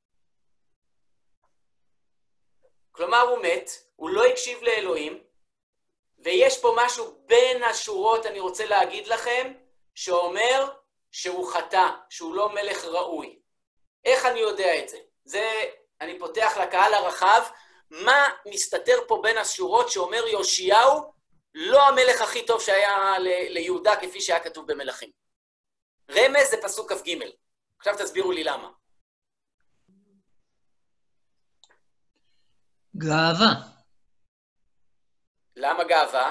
Speaker 1: כלומר הוא מת, הוא לא הקשיב לאלוהים, ויש פה משהו בין השורות, אני רוצה להגיד לכם, שאומר שהוא חטא, שהוא לא מלך ראוי. איך אני יודע את זה? זה, אני פותח לקהל הרחב, מה מסתתר פה בין השורות שאומר יהושיהו, לא המלך הכי טוב שהיה ליהודה כפי שהיה כתוב במלכים. רמז זה פסוק כ"ג. עכשיו תסבירו לי למה.
Speaker 2: גאווה.
Speaker 1: למה גאווה?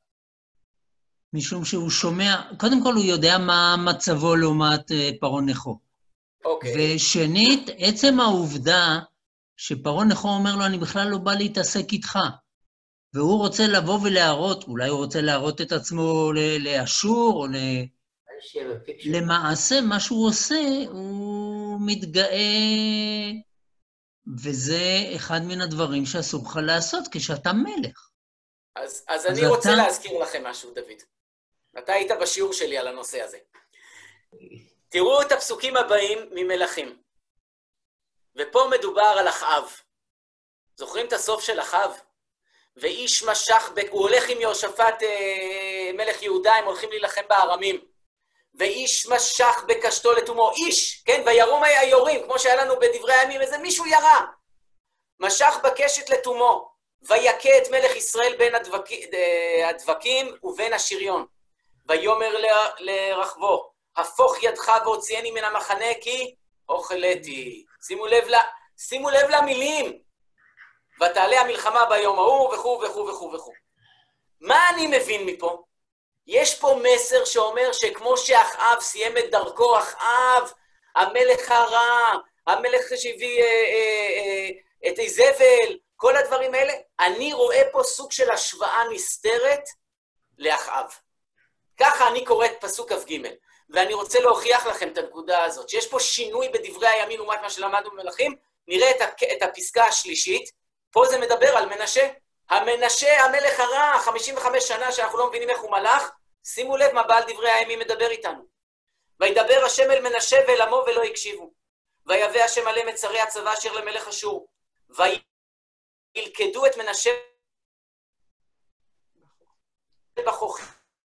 Speaker 2: משום שהוא שומע, קודם כל הוא יודע מה מצבו לעומת פרעה נכו.
Speaker 1: אוקיי.
Speaker 2: ושנית, עצם העובדה שפרעה נכו אומר לו, אני בכלל לא בא להתעסק איתך. והוא רוצה לבוא ולהראות, אולי הוא רוצה להראות את עצמו לאשור, או ל... למעשה מה שהוא עושה, הוא מתגאה, וזה אחד מן הדברים שאסור לך לעשות כשאתה מלך.
Speaker 1: אז, אז, אז אני רוצה אתה... להזכיר לכם משהו, דוד. אתה היית בשיעור שלי על הנושא הזה. תראו את הפסוקים הבאים ממלכים. ופה מדובר על אחאב. זוכרים את הסוף של אחאב? ואיש משך, ב... הוא הולך עם יהושפט אה, מלך יהודה, הם הולכים להילחם בארמים. ואיש משך בקשתו לתומו, איש, כן, וירום היורים, כמו שהיה לנו בדברי הימים, איזה מישהו ירה. משך בקשת לתומו, ויקה את מלך ישראל בין הדבק... הדבקים ובין השריון. ויאמר לרחבו, הפוך ידך והוציאני מן המחנה, כי אוכלתי. שימו לב, לה... שימו לב למילים. ותעלה המלחמה ביום ההוא, וכו' וכו' וכו' וכו'. מה אני מבין מפה? יש פה מסר שאומר שכמו שאחאב סיים את דרכו, אחאב, המלך הרע, המלך שהביא אה, אה, אה, את איזבל, כל הדברים האלה, אני רואה פה סוג של השוואה נסתרת לאחאב. ככה אני קורא את פסוק כ"ג, ואני רוצה להוכיח לכם את הנקודה הזאת, שיש פה שינוי בדברי הימים לעומת מה שלמדנו במלכים, נראה את, ה- את הפסקה השלישית, פה זה מדבר על מנשה, המנשה, המלך הרע, חמישים וחמש שנה שאנחנו לא מבינים איך הוא מלך, שימו לב מה בעל דברי הימים מדבר איתנו. וידבר השם אל מנשה ואל עמו ולא הקשיבו. ויבא השם עליהם את שרי הצבא אשר למלך אשור. וילכדו את מנשה בחוכים.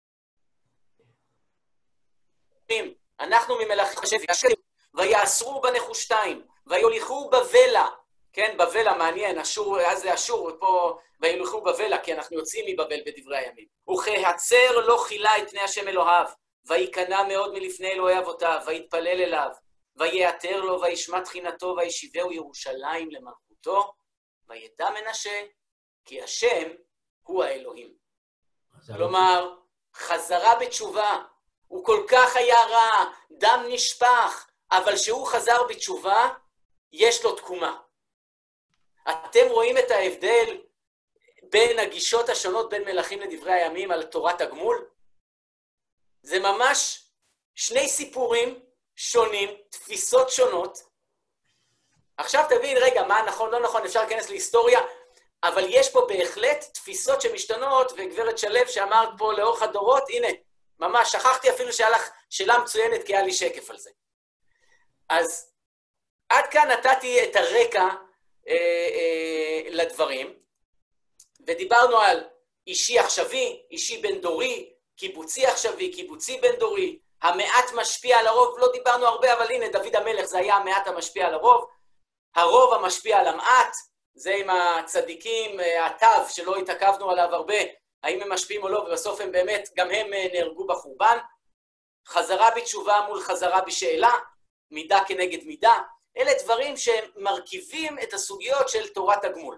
Speaker 1: אנחנו ממלכים חשבים. ויאסרו בנחושתיים. ויוליכו בבלה. כן, בבלה מעניין, אשור, אז זה אשור, ופה, וילכו בבלה, כי אנחנו יוצאים מבבל בדברי הימים. וכהצר לא חילה את פני השם אלוהיו, ויקנא מאוד מלפני אלוהי אבותיו, ויתפלל אליו, ויעתר לו, וישמע תחינתו, וישיבהו ירושלים למלכותו, וידע מנשה, כי השם הוא האלוהים. כלומר, חזרה בתשובה, הוא כל כך היה רע, דם נשפך, אבל שהוא חזר בתשובה, יש לו תקומה. אתם רואים את ההבדל בין הגישות השונות בין מלכים לדברי הימים על תורת הגמול? זה ממש שני סיפורים שונים, תפיסות שונות, עכשיו תבין, רגע, מה נכון, לא נכון, אפשר להיכנס להיסטוריה, אבל יש פה בהחלט תפיסות שמשתנות, וגברת שלב שאמרת פה לאורך הדורות, הנה, ממש, שכחתי אפילו שהיה לך שאלה מצוינת, כי היה לי שקף על זה. אז עד כאן נתתי את הרקע אה, אה, לדברים, ודיברנו על אישי עכשווי, אישי בן דורי, קיבוצי עכשווי, קיבוצי בן דורי, המעט משפיע על הרוב, לא דיברנו הרבה, אבל הנה, דוד המלך זה היה המעט המשפיע על הרוב, הרוב המשפיע על המעט, זה עם הצדיקים, התו שלא התעכבנו עליו הרבה, האם הם משפיעים או לא, ובסוף הם באמת, גם הם נהרגו בחורבן, חזרה בתשובה מול חזרה בשאלה, מידה כנגד מידה, אלה דברים שמרכיבים את הסוגיות של תורת הגמול.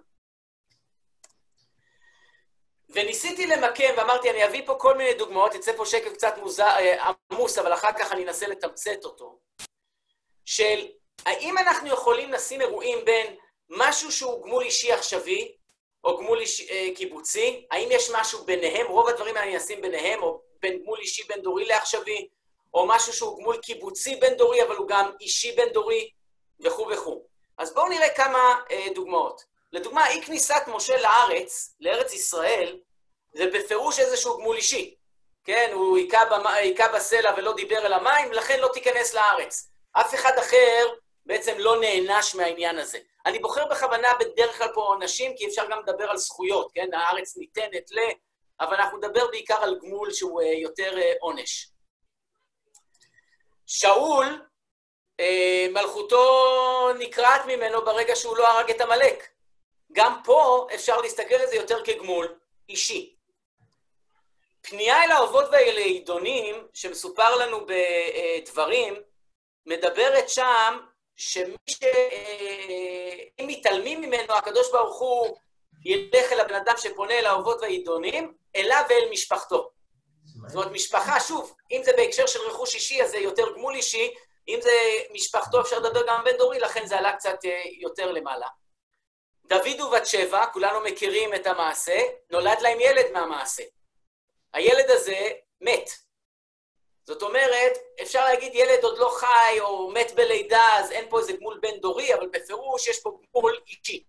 Speaker 1: וניסיתי למקם, ואמרתי, אני אביא פה כל מיני דוגמאות, יצא פה שקף קצת מוזר, עמוס, אבל אחר כך אני אנסה לתמצת אותו, של האם אנחנו יכולים לשים אירועים בין משהו שהוא גמול אישי עכשווי, או גמול אישי, אה, קיבוצי, האם יש משהו ביניהם, רוב הדברים אני אשים ביניהם, או בין גמול אישי בין דורי לעכשווי, או משהו שהוא גמול קיבוצי בין דורי, אבל הוא גם אישי בין דורי, וכו' וכו'. אז בואו נראה כמה אה, דוגמאות. לדוגמה, אי כניסת משה לארץ, לארץ ישראל, זה בפירוש איזשהו גמול אישי. כן, הוא היכה בסלע ולא דיבר אל המים, לכן לא תיכנס לארץ. אף אחד אחר בעצם לא נענש מהעניין הזה. אני בוחר בכוונה בדרך כלל פה אנשים, כי אפשר גם לדבר על זכויות, כן? הארץ ניתנת ל... אבל אנחנו נדבר בעיקר על גמול שהוא יותר עונש. שאול, מלכותו נקרעת ממנו ברגע שהוא לא הרג את עמלק. גם פה אפשר להסתכל על זה יותר כגמול אישי. פנייה אל האובות והילעידונים, שמסופר לנו בדברים, מדברת שם שמי שאם מתעלמים ממנו, הקדוש ברוך הוא ילך אל הבן אדם שפונה אל האובות והילעידונים, אליו ואל משפחתו. זאת אומרת, משפחה, שוב, אם זה בהקשר של רכוש אישי, אז זה יותר גמול אישי, אם זה משפחתו, אפשר לדבר גם בן דורי, לכן זה עלה קצת יותר למעלה. דוד ובת שבע, כולנו מכירים את המעשה, נולד להם ילד מהמעשה. הילד הזה מת. זאת אומרת, אפשר להגיד ילד עוד לא חי או מת בלידה, אז אין פה איזה גמול בן דורי, אבל בפירוש יש פה גמול אישי.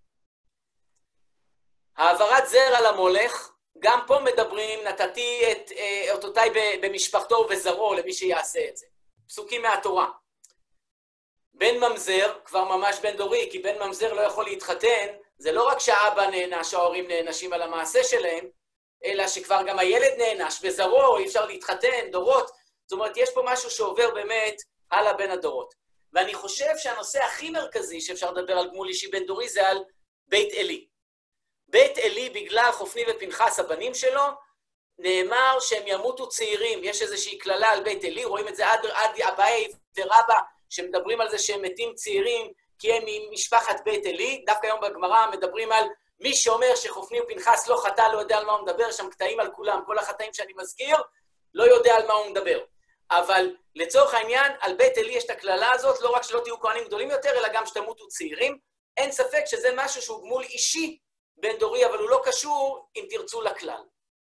Speaker 1: העברת זרע למולך, גם פה מדברים, נתתי את אותותיי במשפחתו ובזרעו למי שיעשה את זה. פסוקים מהתורה. בן ממזר, כבר ממש בן דורי, כי בן ממזר לא יכול להתחתן, זה לא רק שהאבא נענש, ההורים נענשים על המעשה שלהם, אלא שכבר גם הילד נענש, וזרעו, אי אפשר להתחתן, דורות. זאת אומרת, יש פה משהו שעובר באמת הלאה בין הדורות. ואני חושב שהנושא הכי מרכזי שאפשר לדבר על גמול אישי בן דורי זה על בית אלי. בית אלי, בגלל חופני ופנחס, הבנים שלו, נאמר שהם ימותו צעירים. יש איזושהי כללה על בית אלי, רואים את זה עד, עד אביי ורבא, שמדברים על זה שהם מתים צעירים, כי הם ממשפחת בית אלי. דווקא היום בגמרא מדברים על מי שאומר שחופני ופנחס לא חטא, לא יודע על מה הוא מדבר, שם קטעים על כולם, כל החטאים שאני מזכיר, לא יודע על מה הוא מדבר. אבל לצורך העניין, על בית אלי יש את הכללה הזאת, לא רק שלא תהיו כהנים גדולים יותר, אלא גם שתמותו צעירים. אין ספק שזה משהו שהוא גמול אישי בן דורי, אבל הוא לא קשור, אם תרצו, לכלל.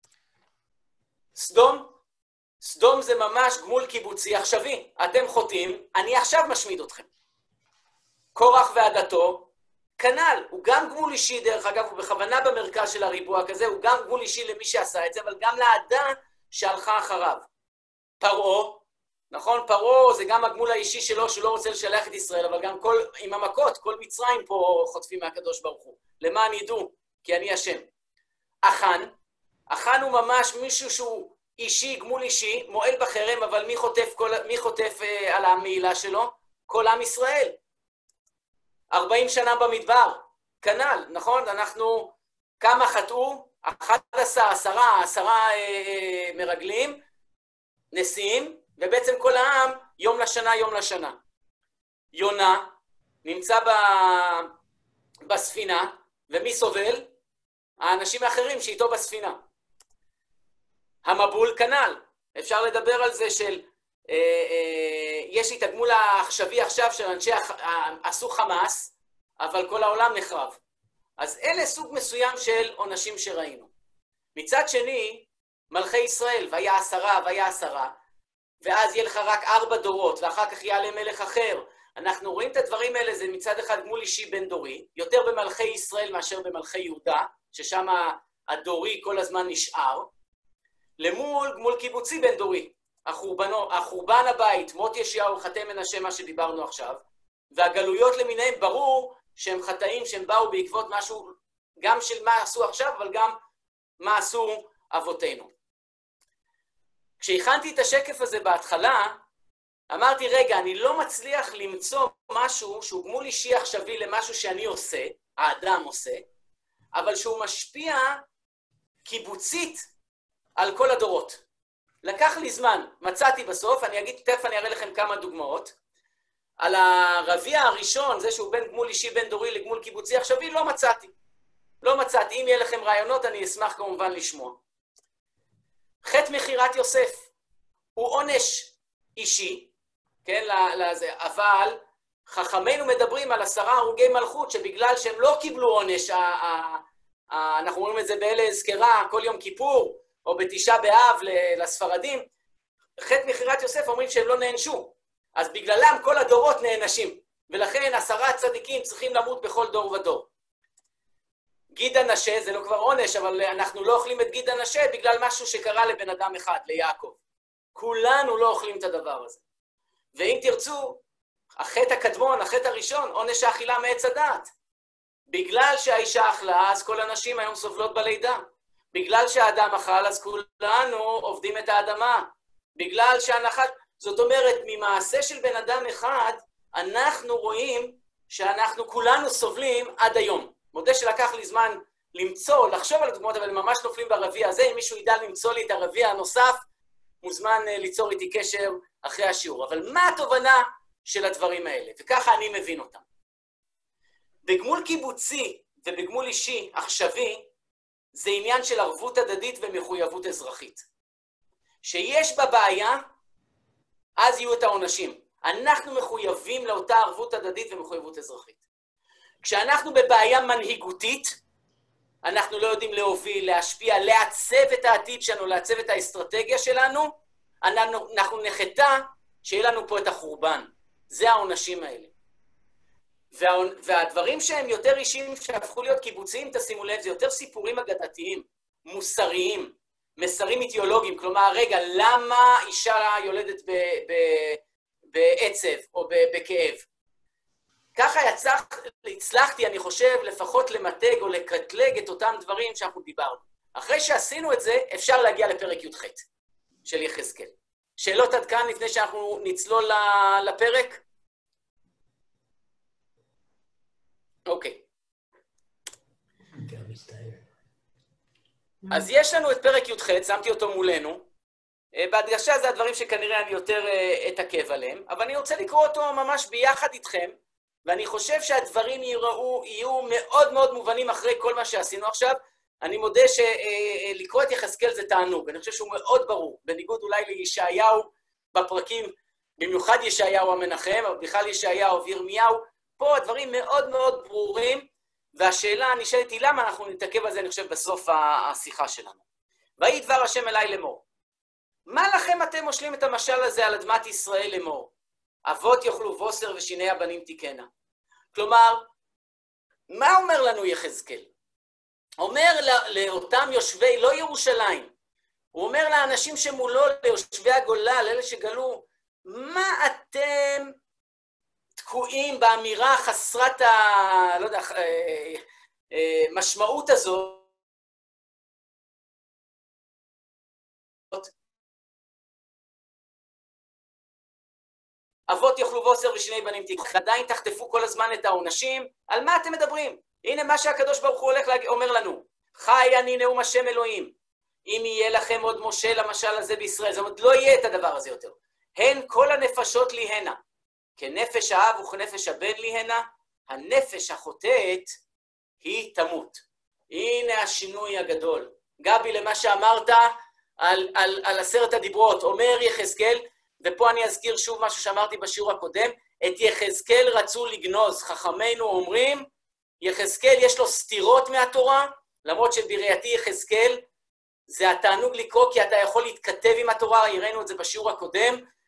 Speaker 1: סדום, סדום זה ממש גמול קיבוצי עכשווי. אתם חוטאים, אני עכשיו משמיד אתכם. קורח ועדתו, כנ"ל, הוא גם גמול אישי, דרך אגב, הוא בכוונה במרכז של הריבוע כזה, הוא גם גמול אישי למי שעשה את זה, אבל גם לעדה שהלכה אחריו. פרעה, נכון? פרעה זה גם הגמול האישי שלו, שהוא לא רוצה לשלח את ישראל, אבל גם כל, עם המכות, כל מצרים פה חוטפים מהקדוש ברוך הוא. למען ידעו, כי אני השם. אחן, אחן הוא ממש מישהו שהוא אישי, גמול אישי, מועל בחרם, אבל מי חוטף, כל, מי חוטף אה, על המעילה שלו? כל עם ישראל. ארבעים שנה במדבר, כנ"ל, נכון? אנחנו, כמה חטאו? אחת עשר, עשרה, עשרה אה, מרגלים, נשיאים, ובעצם כל העם יום לשנה, יום לשנה. יונה נמצא ב... בספינה, ומי סובל? האנשים האחרים שאיתו בספינה. המבול כנ"ל, אפשר לדבר על זה של, אה, אה, יש לי את הגמול העכשווי עכשיו של אנשי עשו חמאס, אבל כל העולם נחרב. אז אלה סוג מסוים של עונשים שראינו. מצד שני, מלכי ישראל, והיה עשרה, והיה עשרה, ואז יהיה לך רק ארבע דורות, ואחר כך יעלה מלך אחר. אנחנו רואים את הדברים האלה, זה מצד אחד גמול אישי בין דורי, יותר במלכי ישראל מאשר במלכי יהודה, ששם הדורי כל הזמן נשאר, למול גמול קיבוצי בין דורי, החורבנו, החורבן הבית, מות ישעיהו, חטאי מנשה, מה שדיברנו עכשיו, והגלויות למיניהם ברור שהם חטאים, שהם באו בעקבות משהו, גם של מה עשו עכשיו, אבל גם מה עשו אבותינו. כשהכנתי את השקף הזה בהתחלה, אמרתי, רגע, אני לא מצליח למצוא משהו שהוא גמול אישי עכשווי למשהו שאני עושה, האדם עושה, אבל שהוא משפיע קיבוצית על כל הדורות. לקח לי זמן, מצאתי בסוף, אני אגיד, תכף אני אראה לכם כמה דוגמאות. על הרביע הראשון, זה שהוא בין גמול אישי בין דורי לגמול קיבוצי עכשווי, לא מצאתי. לא מצאתי. אם יהיה לכם רעיונות, אני אשמח כמובן לשמוע. חטא מחירת יוסף הוא עונש אישי, כן, לזה, אבל חכמינו מדברים על עשרה הרוגי מלכות, שבגלל שהם לא קיבלו עונש, אנחנו רואים את זה באלה הזכרה, כל יום כיפור, או בתשעה באב לספרדים, חטא מחירת יוסף אומרים שהם לא נענשו, אז בגללם כל הדורות נענשים, ולכן עשרה צדיקים צריכים למות בכל דור ודור. גיד הנשה, זה לא כבר עונש, אבל אנחנו לא אוכלים את גיד הנשה בגלל משהו שקרה לבן אדם אחד, ליעקב. כולנו לא אוכלים את הדבר הזה. ואם תרצו, החטא הקדמון, החטא הראשון, עונש האכילה מעץ הדעת. בגלל שהאישה אכלה, אז כל הנשים היום סובלות בלידה. בגלל שהאדם אכל, אז כולנו עובדים את האדמה. בגלל שהנחת, זאת אומרת, ממעשה של בן אדם אחד, אנחנו רואים שאנחנו כולנו סובלים עד היום. מודה שלקח לי זמן למצוא, לחשוב על הדוגמאות, אבל ממש נופלים ברביע הזה. אם מישהו ידע למצוא לי את הרביע הנוסף, מוזמן ליצור איתי קשר אחרי השיעור. אבל מה התובנה של הדברים האלה? וככה אני מבין אותם. בגמול קיבוצי ובגמול אישי עכשווי, זה עניין של ערבות הדדית ומחויבות אזרחית. שיש בה בעיה, אז יהיו את העונשים. אנחנו מחויבים לאותה ערבות הדדית ומחויבות אזרחית. כשאנחנו בבעיה מנהיגותית, אנחנו לא יודעים להוביל, להשפיע, לעצב את העתיד שלנו, לעצב את האסטרטגיה שלנו, אנחנו, אנחנו נחתה שיהיה לנו פה את החורבן. זה העונשים האלה. וה, והדברים שהם יותר אישיים, שהפכו להיות קיבוציים, תשימו לב, זה יותר סיפורים אגדתיים, מוסריים, מסרים אידיאולוגיים. כלומר, רגע, למה אישה יולדת ב, ב, בעצב או ב, בכאב? ככה יצח, הצלחתי, אני חושב, לפחות למתג או לקטלג את אותם דברים שאנחנו דיברנו. אחרי שעשינו את זה, אפשר להגיע לפרק י"ח של יחזקאל. שאלות עד כאן לפני שאנחנו נצלול לפרק? אוקיי. אז יש לנו את פרק י"ח, שמתי אותו מולנו. בהדגשה זה הדברים שכנראה אני יותר אתעכב עליהם, אבל אני רוצה לקרוא אותו ממש ביחד איתכם, ואני חושב שהדברים יראו, יהיו מאוד מאוד מובנים אחרי כל מה שעשינו עכשיו. אני מודה שלקרוא את יחזקאל זה תענוג, אני חושב שהוא מאוד ברור, בניגוד אולי לישעיהו בפרקים, במיוחד ישעיהו המנחם, אבל בכלל ישעיהו וירמיהו, פה הדברים מאוד מאוד ברורים, והשאלה הנשאלת היא למה אנחנו נתעכב על זה, אני חושב, בסוף השיחה שלנו. ויהי דבר השם אליי לאמור. מה לכם אתם מושלים את המשל הזה על אדמת ישראל לאמור? אבות יאכלו בוסר ושיני הבנים תיקנה. כלומר, מה אומר לנו יחזקאל? אומר לאותם יושבי, לא ירושלים, הוא אומר לאנשים שמולו, ליושבי הגולה, לאלה שגלו, מה אתם תקועים באמירה חסרת ה... לא יודע, משמעות הזאת, אבות יאכלו בוסר ושיני בנים תיקנה. עדיין תחטפו כל הזמן את העונשים, על מה אתם מדברים? הנה מה שהקדוש ברוך הוא הולך להגיד, אומר לנו, חי אני נאום השם אלוהים, אם יהיה לכם עוד משה למשל הזה בישראל, זאת אומרת, לא יהיה את הדבר הזה יותר. הן כל הנפשות לי הנה, כנפש האב וכנפש הבן לי הנה, הנפש החוטאת היא תמות. הנה השינוי הגדול. גבי, למה שאמרת על, על, על עשרת הדיברות, אומר יחזקאל, ופה אני אזכיר שוב משהו שאמרתי בשיעור הקודם, את יחזקאל רצו לגנוז, חכמינו אומרים, יחזקאל יש לו סתירות מהתורה, למרות שבראייתי יחזקאל זה התענוג לקרוא, כי אתה יכול להתכתב עם התורה, הראינו את זה בשיעור הקודם,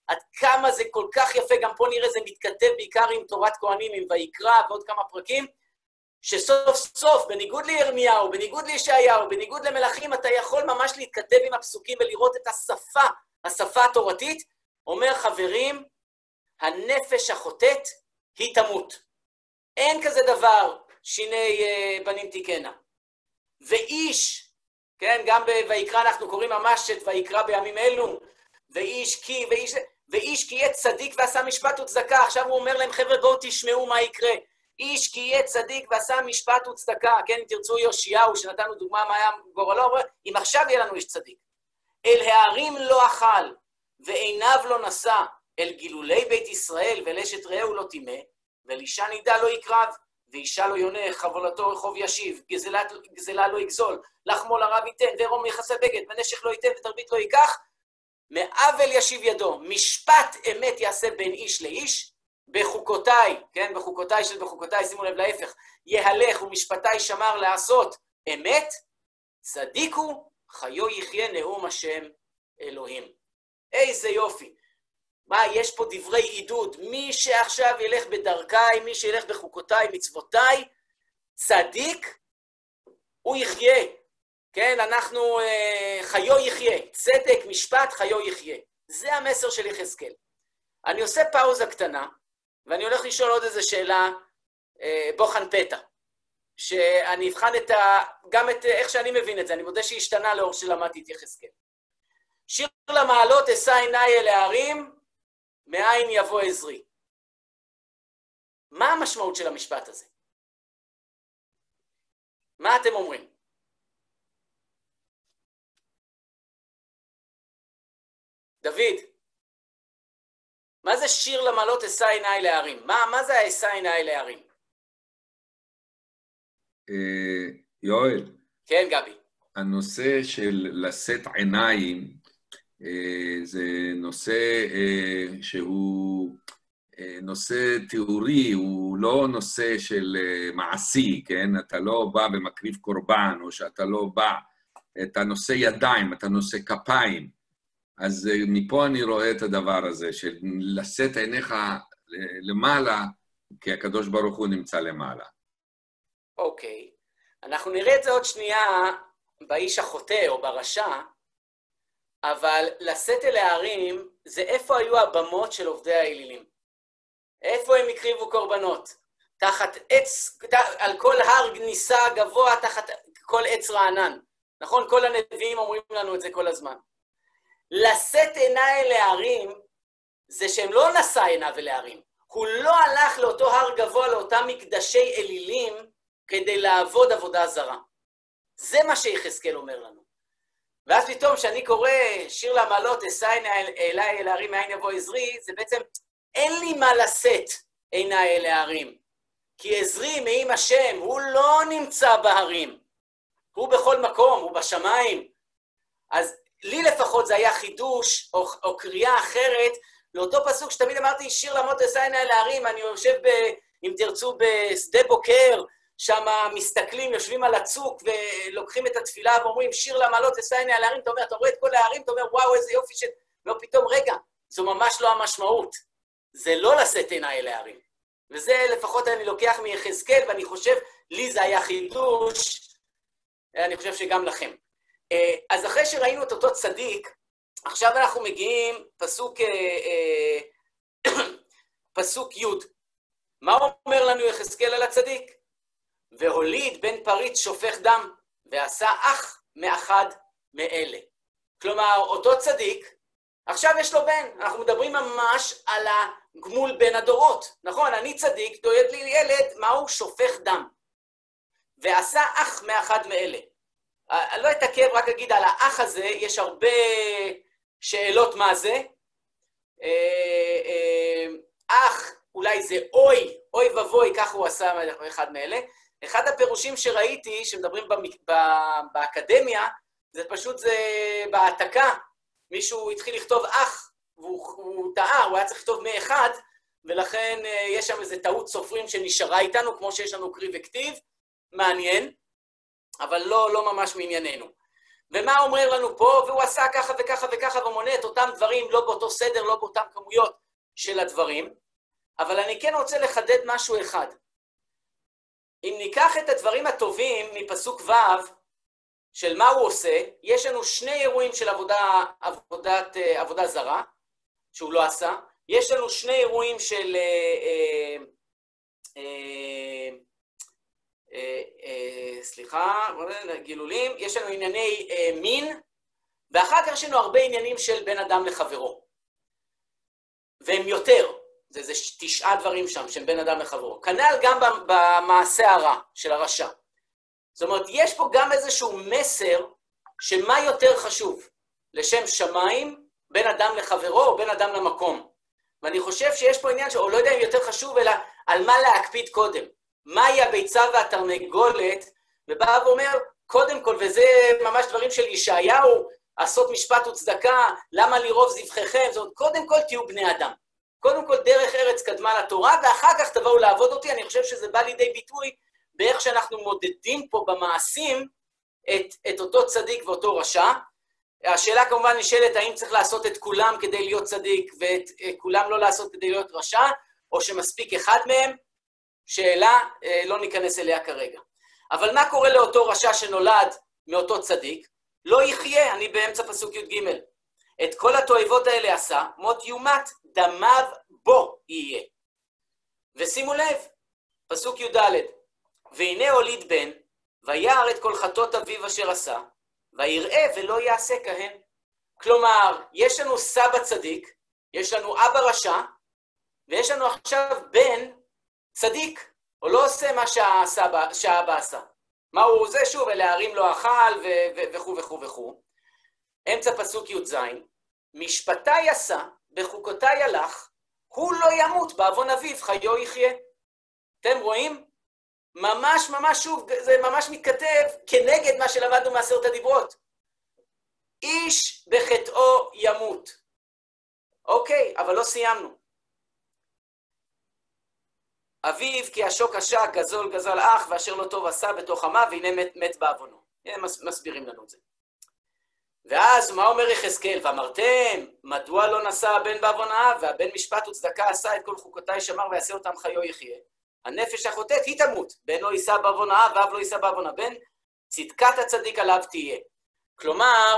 Speaker 1: עד כמה זה כל כך יפה, גם פה נראה זה מתכתב בעיקר עם תורת כהנים, עם ויקרא ועוד כמה פרקים, שסוף סוף, בניגוד לירמיהו, בניגוד לישעיהו, בניגוד למלאכים, אתה יכול ממש להתכתב עם הפסוקים ולראות את השפה, השפה התורתית, אומר חברים, הנפש החוטאת היא תמות. אין כזה דבר, שיני uh, בנים תיקנה. ואיש, כן, גם בויקרא אנחנו קוראים ממש את ויקרא בימים אלו, ואיש כי, ואיש, ואיש כי יהיה צדיק ועשה משפט וצדקה. עכשיו הוא אומר להם, חבר'ה, בואו תשמעו מה יקרה. איש כי יהיה צדיק ועשה משפט וצדקה, כן, אם תרצו יאשיהו, שנתנו דוגמה מה היה גורלו, אומר, אם עכשיו יהיה לנו איש צדיק. אל הערים לא אכל, ועיניו לא נשא, אל גילולי בית ישראל, ואל אשת רעהו לא טימא, ואל אישה נידה לא יקרב, ואישה לא יונה, חבולתו רחוב ישיב, גזלה, גזלה לא יגזול, לחמו לרב ייתן, וערום יחסה בגד, ונשך לא ייתן, ותרבית לא ייקח, מעוול ישיב ידו, משפט אמת יעשה בין איש לאיש, בחוקותיי, כן, בחוקותיי של בחוקותיי, שימו לב להפך, יהלך ומשפטיי שמר לעשות אמת, צדיקו, חיו יחיה נאום השם אלוהים. איזה יופי. מה, יש פה דברי עידוד, מי שעכשיו ילך בדרכיי, מי שילך בחוקותיי, מצוותיי, צדיק, הוא יחיה. כן, אנחנו, אה, חיו יחיה, צדק, משפט, חיו יחיה. זה המסר של יחזקאל. אני עושה פאוזה קטנה, ואני הולך לשאול עוד איזו שאלה, אה, בוחן פתע, שאני אבחן את ה... גם את איך שאני מבין את זה, אני מודה שהשתנה לאור שלמדתי את יחזקאל. שיר למעלות, אשא עיניי אל ההרים, מאין יבוא עזרי. מה המשמעות של המשפט הזה? מה אתם אומרים? דוד, מה זה שיר למעלות אשא עיניי להרים? מה, מה זה אשא עיניי להרים?
Speaker 3: יואל.
Speaker 1: כן, גבי.
Speaker 3: הנושא של לשאת עיניים, זה נושא שהוא נושא תיאורי, הוא לא נושא של מעשי, כן? אתה לא בא ומקריב קורבן, או שאתה לא בא, אתה נושא ידיים, אתה נושא כפיים. אז מפה אני רואה את הדבר הזה, של לשאת עיניך למעלה, כי הקדוש ברוך הוא נמצא למעלה.
Speaker 1: אוקיי. אנחנו נראה את זה עוד שנייה באיש החוטא או ברשע, אבל לשאת אל ההרים זה איפה היו הבמות של עובדי האלילים. איפה הם הקריבו קורבנות? תחת עץ, על כל הר נישא גבוה, תחת כל עץ רענן. נכון? כל הנביאים אומרים לנו את זה כל הזמן. לשאת עיניי אל ההרים זה שהם לא נשא עיניו אל ההרים. הוא לא הלך לאותו הר גבוה, לאותם מקדשי אלילים, כדי לעבוד עבודה זרה. זה מה שיחזקאל אומר לנו. ואז פתאום כשאני קורא שיר למעלות, אשא עיניי אל ההרים מאין יבוא עזרי, זה בעצם אין לי מה לשאת עיניי אל ההרים. כי עזרי מעם השם, הוא לא נמצא בהרים. הוא בכל מקום, הוא בשמיים. אז לי לפחות זה היה חידוש או, או קריאה אחרת לאותו פסוק שתמיד אמרתי, שיר למעלות אשא עיניי אל ההרים, אני יושב, ב, אם תרצו, בשדה בוקר, שם מסתכלים, יושבים על הצוק ולוקחים את התפילה ואומרים, שיר למעלות אשא עיניי אל ההרים, אתה אומר, אתה רואה את כל ההרים, אתה אומר, וואו, איזה יופי של... לא פתאום, רגע, זו ממש לא המשמעות. זה לא לשאת עיניי אל ההרים. וזה לפחות אני לוקח מיחזקאל, ואני חושב, לי זה היה חידוש, אני חושב שגם לכם. אז אחרי שראינו את אותו צדיק, עכשיו אנחנו מגיעים פסוק, פסוק י'. מה אומר לנו יחזקאל על הצדיק? והוליד בן פריץ שופך דם, ועשה אח מאחד מאלה. כלומר, אותו צדיק, עכשיו יש לו בן. אנחנו מדברים ממש על הגמול בין הדורות. נכון, אני צדיק, דואג לי ילד, מהו? שופך דם. ועשה אח מאחד מאלה. אני לא אתעכב, רק אגיד על האח הזה, יש הרבה שאלות מה זה. אח, אולי זה אוי, אוי ובוי, כך הוא עשה אחד מאלה. אחד הפירושים שראיתי, שמדברים באקדמיה, זה פשוט זה בהעתקה. מישהו התחיל לכתוב אח, והוא טעה, הוא היה צריך לכתוב מאחד, ולכן יש שם איזו טעות סופרים שנשארה איתנו, כמו שיש לנו קריא וכתיב, מעניין, אבל לא, לא ממש מענייננו. ומה אומר לנו פה? והוא עשה ככה וככה וככה, ומונה את אותם דברים, לא באותו סדר, לא באותם כמויות של הדברים, אבל אני כן רוצה לחדד משהו אחד. אם ניקח את הדברים הטובים מפסוק ו' של מה הוא עושה, יש לנו שני אירועים של עבודה, עבודת, עבודה זרה, שהוא לא עשה, יש לנו שני אירועים של אה, אה, אה, אה, אה, סליחה, גילולים, יש לנו ענייני אה, מין, ואחר כך יש לנו הרבה עניינים של בן אדם לחברו. והם יותר, זה, זה תשעה דברים שם, שהם בן אדם לחברו. כנ"ל גם במעשה הרע של הרשע. זאת אומרת, יש פה גם איזשהו מסר שמה יותר חשוב, לשם שמיים, בין אדם לחברו או בין אדם למקום. ואני חושב שיש פה עניין, או לא יודע אם יותר חשוב, אלא על מה להקפיד קודם. מהי הביצה והתרנגולת, ובא ואומר, קודם כל, וזה ממש דברים של ישעיהו, עשות משפט וצדקה, למה לרוב זבחיכם, זאת אומרת, קודם כל תהיו בני אדם. קודם כל דרך ארץ קדמה לתורה, ואחר כך תבואו לעבוד אותי, אני חושב שזה בא לידי ביטוי, באיך שאנחנו מודדים פה במעשים את, את אותו צדיק ואותו רשע. השאלה כמובן נשאלת, האם צריך לעשות את כולם כדי להיות צדיק, ואת כולם לא לעשות כדי להיות רשע, או שמספיק אחד מהם? שאלה, לא ניכנס אליה כרגע. אבל מה קורה לאותו רשע שנולד מאותו צדיק? לא יחיה, אני באמצע פסוק י' ג'. את כל התועבות האלה עשה, מות יומת, דמיו בו יהיה. ושימו לב, פסוק י' ד', והנה הוליד בן, וירא את כל חטאות אביו אשר עשה, ויראה ולא יעשה כהן. כלומר, יש לנו סבא צדיק, יש לנו אבא רשע, ויש לנו עכשיו בן צדיק, הוא לא עושה מה שהסבא, שהאבא עשה. מה הוא עושה? שוב, להרים לו אכל וכו' וכו' וכו'. אמצע פסוק י"ז, משפטי עשה, בחוקותי הלך, הוא לא ימות, בעוון אביו חיו יחיה. אתם רואים? ממש ממש שוב, זה ממש מתכתב כנגד מה שלמדנו מעשרת הדיברות. איש בחטאו ימות. אוקיי, אבל לא סיימנו. אביו כי השוק השק, גזול גזל אח, ואשר לא טוב עשה בתוך עמה, והנה מת, מת בעוונו. מסבירים לנו את זה. ואז מה אומר יחזקאל? ואמרתם, מדוע לא נשא הבן בעוון האב, והבן משפט וצדקה עשה את כל חוקותיי שמר ויעשה אותם חיו יחיה. הנפש החוטאת היא תמות, בן לא יישא בעוון האב, ואב לא יישא בעוון הבן, צדקת הצדיק עליו תהיה. כלומר,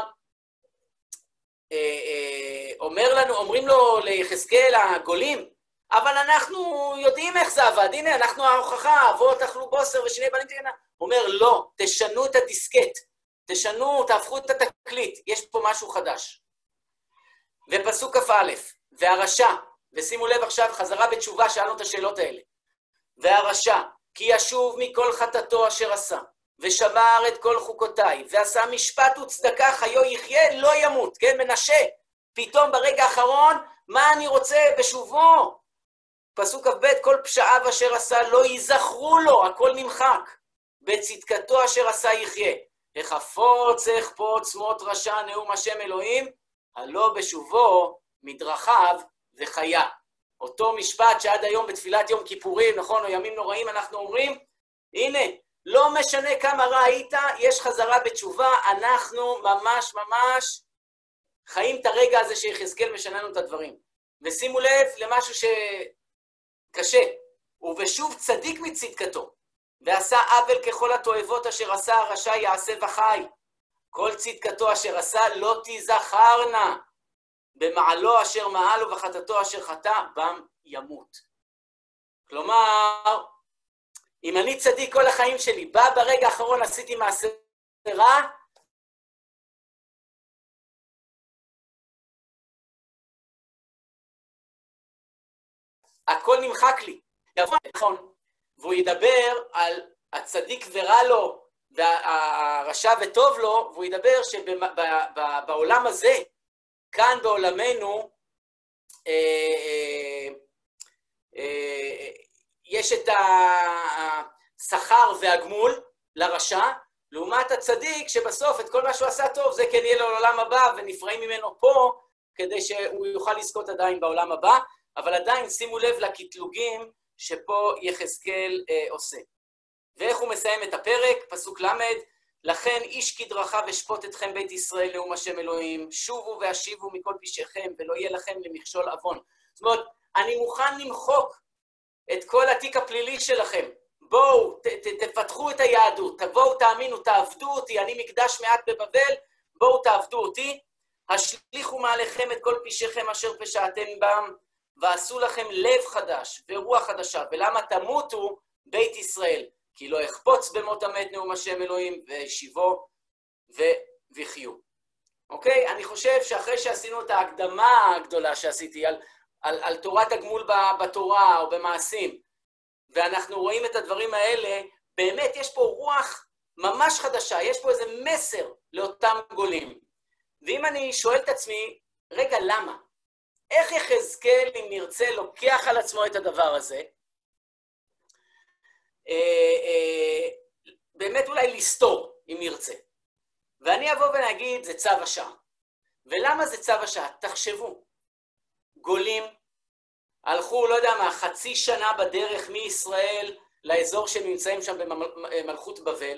Speaker 1: אומר לנו, אומרים לו ליחזקאל הגולים, אבל אנחנו יודעים איך זה עבד, הנה, אנחנו ההוכחה, אבות אכלו בוסר ושני בנים תהיינה. הוא אומר, לא, תשנו את הדיסקט, תשנו, תהפכו את התקליט, יש פה משהו חדש. ופסוק כ"א, והרשע, ושימו לב עכשיו, חזרה בתשובה, שאלנו את השאלות האלה. והרשע, כי ישוב מכל חטאתו אשר עשה, ושמר את כל חוקותיי, ועשה משפט וצדקה חיו יחיה, לא ימות, כן, מנשה. פתאום ברגע האחרון, מה אני רוצה בשובו? פסוק כ"ב, כל פשעיו אשר עשה לא ייזכרו לו, הכל נמחק. בצדקתו אשר עשה יחיה. החפוץ החפוץ מות רשע נאום השם אלוהים, הלא בשובו מדרכיו וחיה. אותו משפט שעד היום בתפילת יום כיפורים, נכון, או ימים נוראים, אנחנו אומרים, הנה, לא משנה כמה רע היית, יש חזרה בתשובה, אנחנו ממש ממש חיים את הרגע הזה שיחזקאל משנה לנו את הדברים. ושימו לב למשהו שקשה, ובשוב צדיק מצדקתו, ועשה עוול ככל התועבות אשר עשה הרשע יעשה וחי. כל צדקתו אשר עשה לא תזכרנה, במעלו אשר מעל ובחטאתו אשר חטא, בם ימות. כלומר, אם אני צדיק כל החיים שלי, בא ברגע האחרון עשיתי מעשה רע, הכל נמחק לי. נכון. והוא ידבר על הצדיק ורע לו, והרשע וטוב לו, והוא ידבר שבעולם הזה, כאן בעולמנו, אה, אה, אה, יש את השכר והגמול לרשע, לעומת הצדיק שבסוף את כל מה שהוא עשה טוב, זה כן יהיה לו לעולם הבא, ונפרעים ממנו פה, כדי שהוא יוכל לזכות עדיין בעולם הבא, אבל עדיין שימו לב לקטלוגים שפה יחזקאל אה, עושה. ואיך הוא מסיים את הפרק? פסוק למד, לכן איש כדרכיו אשפוט אתכם בית ישראל נאום השם אלוהים, שובו והשיבו מכל פשעיכם ולא יהיה לכם למכשול עוון. זאת אומרת, אני מוכן למחוק את כל התיק הפלילי שלכם. בואו, ת, ת, תפתחו את היהדות, תבואו, תאמינו, תעבדו אותי, אני מקדש מעט בבבל, בואו תעבדו אותי, השליכו מעליכם את כל פשעיכם אשר פשעתם בם, ועשו לכם לב חדש ורוח חדשה, ולמה תמותו בית ישראל? כי לא יחפוץ במות המת נאום השם אלוהים, וישיבו וחיו. אוקיי? אני חושב שאחרי שעשינו את ההקדמה הגדולה שעשיתי על, על, על תורת הגמול בתורה או במעשים, ואנחנו רואים את הדברים האלה, באמת יש פה רוח ממש חדשה, יש פה איזה מסר לאותם גולים. ואם אני שואל את עצמי, רגע, למה? איך יחזקאל, אם נרצה, לוקח על עצמו את הדבר הזה? אה, אה, באמת אולי לסתור, אם נרצה. ואני אבוא ונגיד, זה צו השעה. ולמה זה צו השעה? תחשבו, גולים הלכו, לא יודע מה, חצי שנה בדרך מישראל לאזור שהם נמצאים שם במלכות בבל.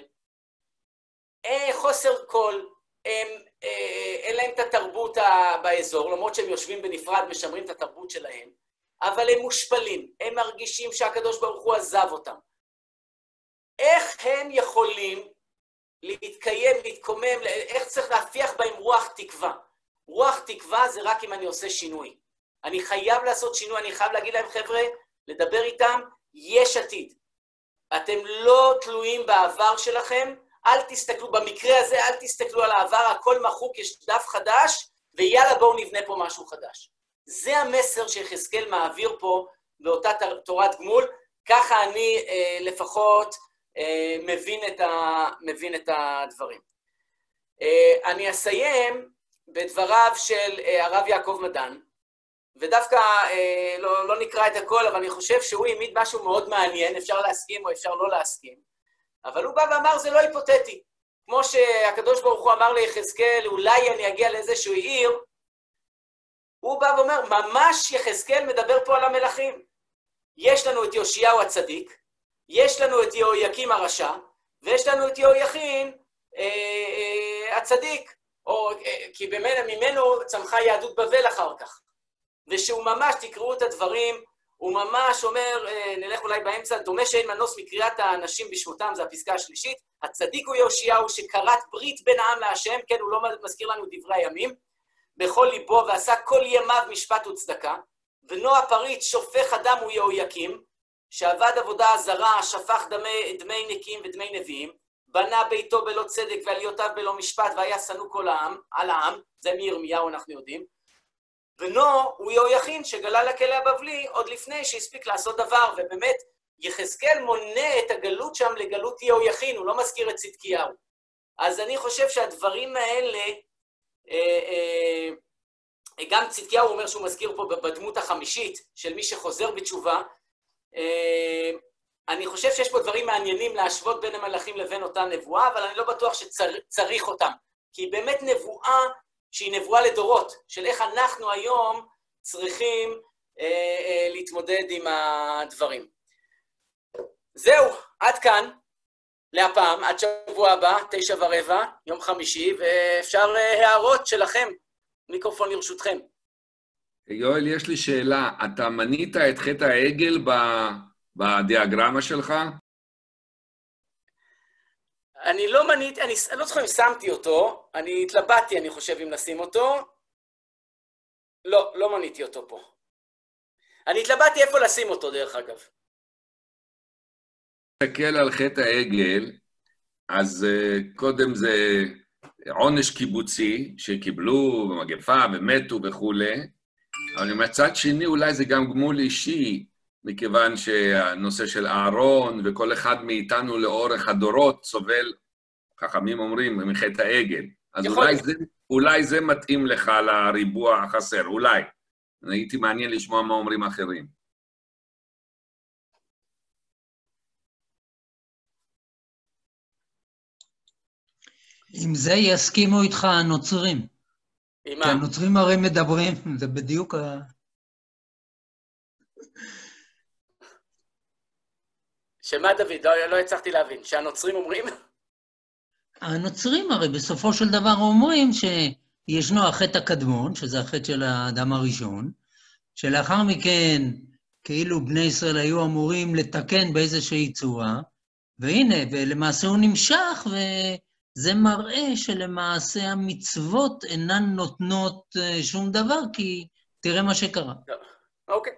Speaker 1: אה, חוסר קול, הם, אה, אין להם את התרבות באזור, למרות שהם יושבים בנפרד, משמרים את התרבות שלהם, אבל הם מושפלים, הם מרגישים שהקדוש ברוך הוא עזב אותם. איך הם יכולים להתקיים, להתקומם, איך צריך להפיח בהם רוח תקווה? רוח תקווה זה רק אם אני עושה שינוי. אני חייב לעשות שינוי, אני חייב להגיד להם, חבר'ה, לדבר איתם, יש עתיד. אתם לא תלויים בעבר שלכם, אל תסתכלו, במקרה הזה אל תסתכלו על העבר, הכל מחוק, יש דף חדש, ויאללה בואו נבנה פה משהו חדש. זה המסר שיחזקאל מעביר פה באותה תורת גמול, ככה אני אה, לפחות אה, מבין, את ה, מבין את הדברים. אה, אני אסיים בדבריו של אה, הרב יעקב מדן, ודווקא אה, לא, לא נקרא את הכל, אבל אני חושב שהוא העמיד משהו מאוד מעניין, אפשר להסכים או אפשר לא להסכים, אבל הוא בא ואמר, זה לא היפותטי. כמו שהקדוש ברוך הוא אמר ליחזקאל, אולי אני אגיע לאיזשהו עיר, הוא בא ואומר, ממש יחזקאל מדבר פה על המלכים. יש לנו את יאשיהו הצדיק, יש לנו את יהויקים הרשע, ויש לנו את יהויכין אה, אה, הצדיק, או, אה, כי במילא ממנו צמחה יהדות בבל אחר כך. ושהוא ממש, תקראו את הדברים, הוא ממש אומר, נלך אולי באמצע, דומה שאין מנוס מקריאת האנשים בשמותם, זה הפסקה השלישית, הצדיק הוא יאשיהו שכרת ברית בין העם להשם, כן, הוא לא מזכיר לנו דברי הימים, בכל ליבו ועשה כל ימיו משפט וצדקה, בנו הפריץ שופך אדם הוא יהויקים, שעבד עבודה זרה, שפך דמי, דמי נקים ודמי נביאים, בנה ביתו בלא צדק ועליותיו בלא משפט, והיה שנוא כל העם, על העם, זה מירמיהו אנחנו יודעים, בנו הוא יהויכין שגלה לכלא הבבלי עוד לפני שהספיק לעשות דבר, ובאמת יחזקאל מונה את הגלות שם לגלות יהויכין, הוא לא מזכיר את צדקיהו. אז אני חושב שהדברים האלה, אה, אה, גם צדקיהו אומר שהוא מזכיר פה בדמות החמישית של מי שחוזר בתשובה, אה, אני חושב שיש פה דברים מעניינים להשוות בין המלאכים לבין אותה נבואה, אבל אני לא בטוח שצריך אותם, כי היא באמת נבואה שהיא נבואה לדורות, של איך אנחנו היום צריכים אה, אה, להתמודד עם הדברים. זהו, עד כאן, להפעם, עד שבוע הבא, תשע ורבע, יום חמישי, ואפשר אה, הערות שלכם, מיקרופון לרשותכם.
Speaker 3: יואל, יש לי שאלה, אתה מנית את חטא העגל בדיאגרמה שלך?
Speaker 1: אני לא מניתי, אני, אני לא זוכר אם שמתי אותו, אני התלבטתי, אני חושב, אם נשים אותו. לא, לא מניתי אותו פה. אני התלבטתי איפה לשים אותו, דרך אגב.
Speaker 3: תסתכל על חטא העגל, אז uh, קודם זה עונש קיבוצי, שקיבלו במגפה ומתו וכו', אבל מצד שני אולי זה גם גמול אישי, מכיוון שהנושא של אהרון וכל אחד מאיתנו לאורך הדורות סובל, חכמים אומרים, מחטא העגל. אז אולי זה, אולי זה מתאים לך לריבוע החסר, אולי. הייתי מעניין לשמוע מה אומרים אחרים.
Speaker 2: עם זה יסכימו איתך הנוצרים. כי הנוצרים הרי מדברים, זה בדיוק ה...
Speaker 1: שמה דוד? לא, לא הצלחתי להבין. שהנוצרים אומרים?
Speaker 2: הנוצרים הרי בסופו של דבר אומרים שישנו החטא הקדמון, שזה החטא של האדם הראשון, שלאחר מכן כאילו בני ישראל היו אמורים לתקן באיזושהי צורה, והנה, ולמעשה הוא נמשך, וזה מראה שלמעשה המצוות אינן נותנות שום דבר, כי תראה מה שקרה.
Speaker 1: אוקיי.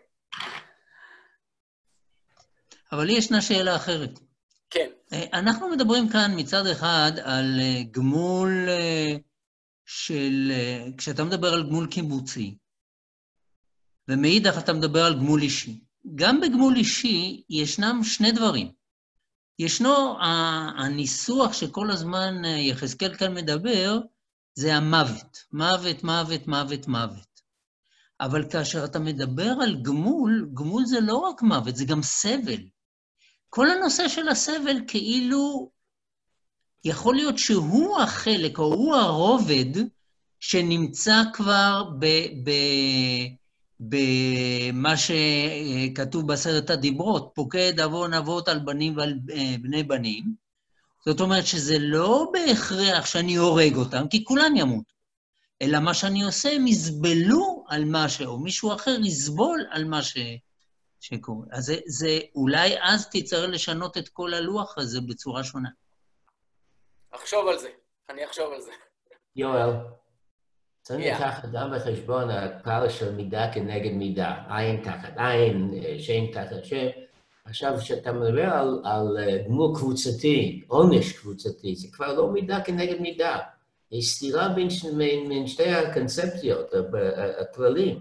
Speaker 2: אבל ישנה שאלה אחרת.
Speaker 1: כן.
Speaker 2: אנחנו מדברים כאן מצד אחד על גמול של, כשאתה מדבר על גמול קיבוצי, ומאידך אתה מדבר על גמול אישי. גם בגמול אישי ישנם שני דברים. ישנו הניסוח שכל הזמן יחזקאל כאן מדבר, זה המוות. מוות, מוות, מוות, מוות. אבל כאשר אתה מדבר על גמול, גמול זה לא רק מוות, זה גם סבל. כל הנושא של הסבל כאילו יכול להיות שהוא החלק, או הוא הרובד, שנמצא כבר במה שכתוב בעשרת הדיברות, פוקד עוון אבות על בנים ועל בני בנים. זאת אומרת שזה לא בהכרח שאני הורג אותם, כי כולן ימות. אלא מה שאני עושה, הם יסבלו על מה ש... או מישהו אחר יסבול על מה ש... שקורה. אז זה, זה אולי אז תצטרך לשנות את כל הלוח הזה בצורה שונה.
Speaker 1: אחשוב על זה, אני אחשוב על זה.
Speaker 5: יואל, צריך לקחת גם בחשבון הפער של מידה כנגד מידה, עין תחת עין, שם תחת שם. עכשיו, כשאתה מדבר על, על גמול קבוצתי, עונש קבוצתי, זה כבר לא מידה כנגד מידה. יש סתירה בין, בין, בין שתי הקונספציות, הכללים.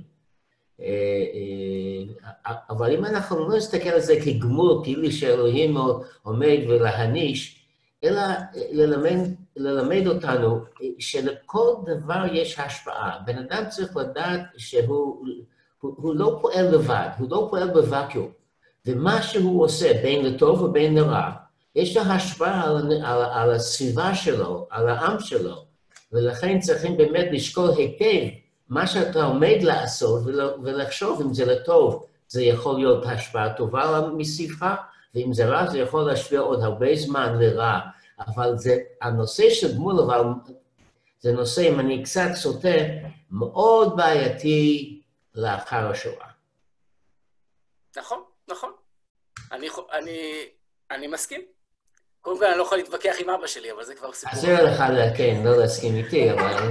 Speaker 5: אבל אם אנחנו לא נסתכל על זה כגמול, כאילו שאלוהים עומד ולהניש, אלא ללמד, ללמד אותנו שלכל דבר יש השפעה. בן אדם צריך לדעת שהוא הוא, הוא לא פועל לבד, הוא לא פועל בוואקיום. ומה שהוא עושה, בין לטוב ובין לרע, יש לו השפעה על, על, על הסביבה שלו, על העם שלו, ולכן צריכים באמת לשקול היטב מה שאתה עומד לעשות ולחשוב אם זה לטוב. זה יכול להיות השפעה טובה מסביבך, ואם זה רע זה יכול להשפיע עוד הרבה זמן לרע. אבל זה, הנושא של גמול, אבל זה נושא, אם אני קצת סוטה, מאוד בעייתי לאחר השואה.
Speaker 1: נכון, נכון. אני, אני, אני מסכים. קודם כל אני לא יכול להתווכח עם אבא שלי, אבל זה כבר סיפור.
Speaker 5: אז זה לך, כן, לא להסכים איתי, אבל...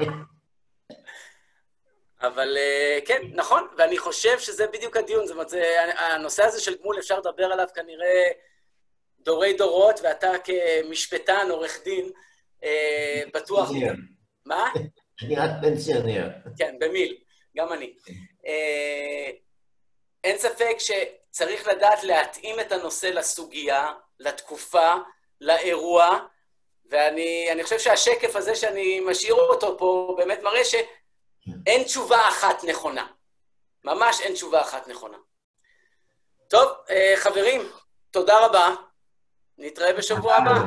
Speaker 1: אבל כן, נכון, ואני חושב שזה בדיוק הדיון, זאת אומרת, הנושא הזה של גמול אפשר לדבר עליו כנראה דורי דורות, ואתה כמשפטן, עורך דין, בטוח... מה?
Speaker 5: אני רק פנסיונר.
Speaker 1: כן, במיל, גם אני. אין ספק שצריך לדעת להתאים את הנושא לסוגיה, לתקופה, לאירוע, ואני אני חושב שהשקף הזה שאני משאיר אותו פה באמת מראה ש... אין תשובה אחת נכונה. ממש אין תשובה אחת נכונה. טוב, חברים, תודה רבה. נתראה בשבוע הבא.